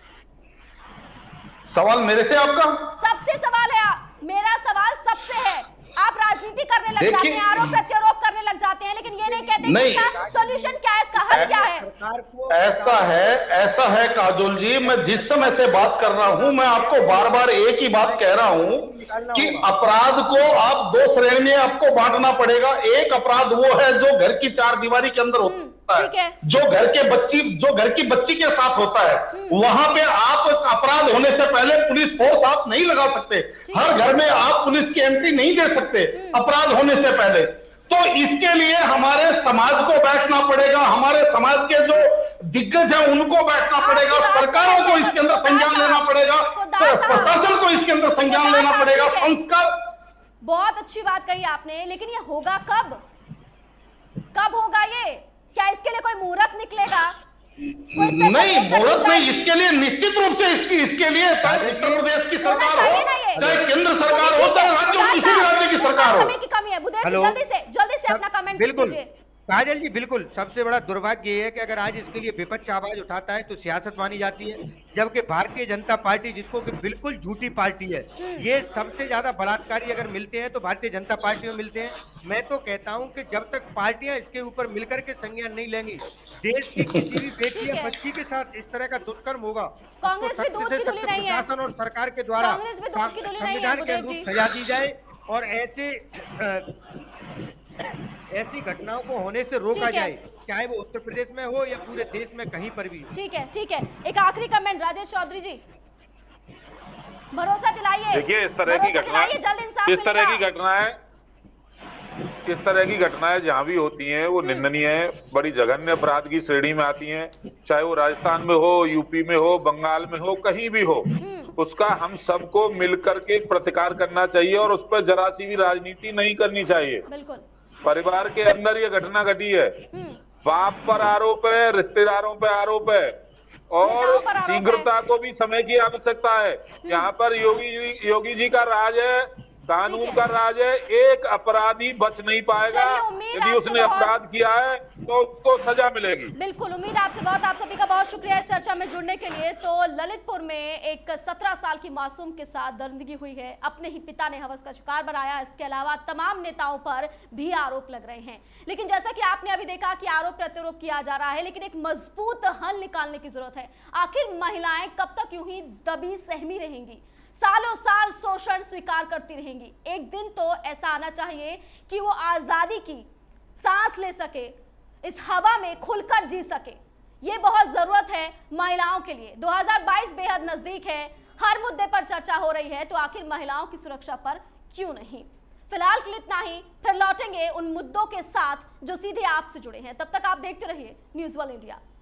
सवाल मेरे से आपका? सबसे सवाल है, मेरा सवाल सबसे है। आप राजनीति करने लग जाते हैं, आरोप प्रत्यारोप करने लग जाते हैं, लेकिन ये नहीं कहते कि इसका सॉल्यूशन क्या है, इसका हल क्या है। ऐसा है काजोल जी, मैं जिस समय से बात कर रहा हूं, मैं आपको बार बार एक ही बात कह रहा हूं कि अपराध को आप दो श्रेणी में आपको बांटना पड़ेगा। एक अपराध वो है जो घर की चार दीवारी के अंदर होता है, जो घर की बच्ची के साथ होता है। वहां पे आप अपराध होने से पहले पुलिस फोर्स आप नहीं लगा सकते, हर घर में आप पुलिस की एंट्री नहीं दे सकते अपराध होने से पहले। तो इसके लिए हमारे समाज को बैठना पड़ेगा, हमारे समाज के जो दिग्गज है उनको बैठना पड़ेगा, सरकारों को इसके अंदर संज्ञान लेना पड़ेगा, प्रशासन को इसके अंदर संज्ञान लेना पड़ेगा। संस्कार, बहुत अच्छी बात कही आपने, लेकिन ये होगा कब होगा ये? क्या इसके लिए कोई मुहूर्त निकलेगा? नहीं, मुहूर्त नहीं, इसके लिए निश्चित रूप से इसके लिए चाहे उत्तर प्रदेश की सरकार हो, चाहे केंद्र सरकार हो, चाहे राज्य किसी भी राज्य की सरकार हो। समय की कमी है। बुदेव जी जल्दी से अपना कमेंट कीजिए। काजल जी, बिल्कुल सबसे बड़ा दुर्भाग्य ये है कि अगर आज इसके लिए विपक्ष आवाज उठाता है तो सियासत मानी जाती है, जबकि भारतीय जनता पार्टी, जिसको कि बिल्कुल झूठी पार्टी है, ये सबसे ज्यादा बलात्कारी अगर मिलते हैं तो भारतीय जनता पार्टी में मिलते हैं। मैं तो कहता हूं कि जब तक पार्टियां इसके ऊपर मिलकर के संज्ञान नहीं लेंगी, देश की किसी भी बेटी या बच्ची के साथ इस तरह का दुष्कर्म होगा, प्रशासन और सरकार के द्वारा संविधान के अनुरूप सजा दी जाए और ऐसी घटनाओं को होने से रोका जाए, चाहे वो उत्तर प्रदेश में हो या पूरे देश में कहीं पर भी। ठीक है। एक आखिरी कमेंट राजेश चौधरी जी, भरोसा दिलाइए। देखिए, इस तरह की घटनाएं जहां भी होती हैं वो निंदनीय है, बड़ी जघन्य अपराध की श्रेणी में आती हैं, चाहे वो राजस्थान में हो, यूपी में हो, बंगाल में हो, कहीं भी हो। उसका हम सबको मिलकर के प्रतिकार करना चाहिए और उस पर जरा सी भी राजनीति नहीं करनी चाहिए। बिल्कुल। परिवार के अंदर ये घटना घटी है, बाप पर आरोप है, रिश्तेदारों पर आरोप है और शीघ्रता को भी समय की आवश्यकता है। यहाँ पर योगी जी का राज है कानून का राज है, एक अपराधी बच नहीं पाएगा। यदि उसने अपराध किया है तो उसको सजा मिलेगी। बिल्कुल, उम्मीद आपसे बहुत। आप सभी का बहुत शुक्रिया इस चर्चा में जुड़ने के लिए। तो ललितपुर में एक 17 साल की मासूम के साथ दरिंदगी हुई है, अपने ही पिता ने हवस का शिकार बनाया। इसके अलावा तमाम नेताओं पर भी आरोप लग रहे हैं। लेकिन जैसा कि आपने अभी देखा कि आरोप प्रत्यारोप किया जा रहा है, लेकिन एक मजबूत हल निकालने की जरूरत है। आखिर महिलाएं कब तक यूं ही दबी सहमी रहेंगी, सालों साल शोषण स्वीकार करती रहेंगी? एक दिन तो ऐसा आना चाहिए कि वो आजादी की सांस ले सके, इस हवा में खुलकर जी सके। ये बहुत जरूरत है महिलाओं के लिए। 2022 बेहद नजदीक है, हर मुद्दे पर चर्चा हो रही है, तो आखिर महिलाओं की सुरक्षा पर क्यों नहीं? फिलहाल के लिए इतना ही, फिर लौटेंगे उन मुद्दों के साथ जो सीधे आपसे जुड़े हैं। तब तक आप देखते रहिए न्यूज़ वर्ल्ड इंडिया।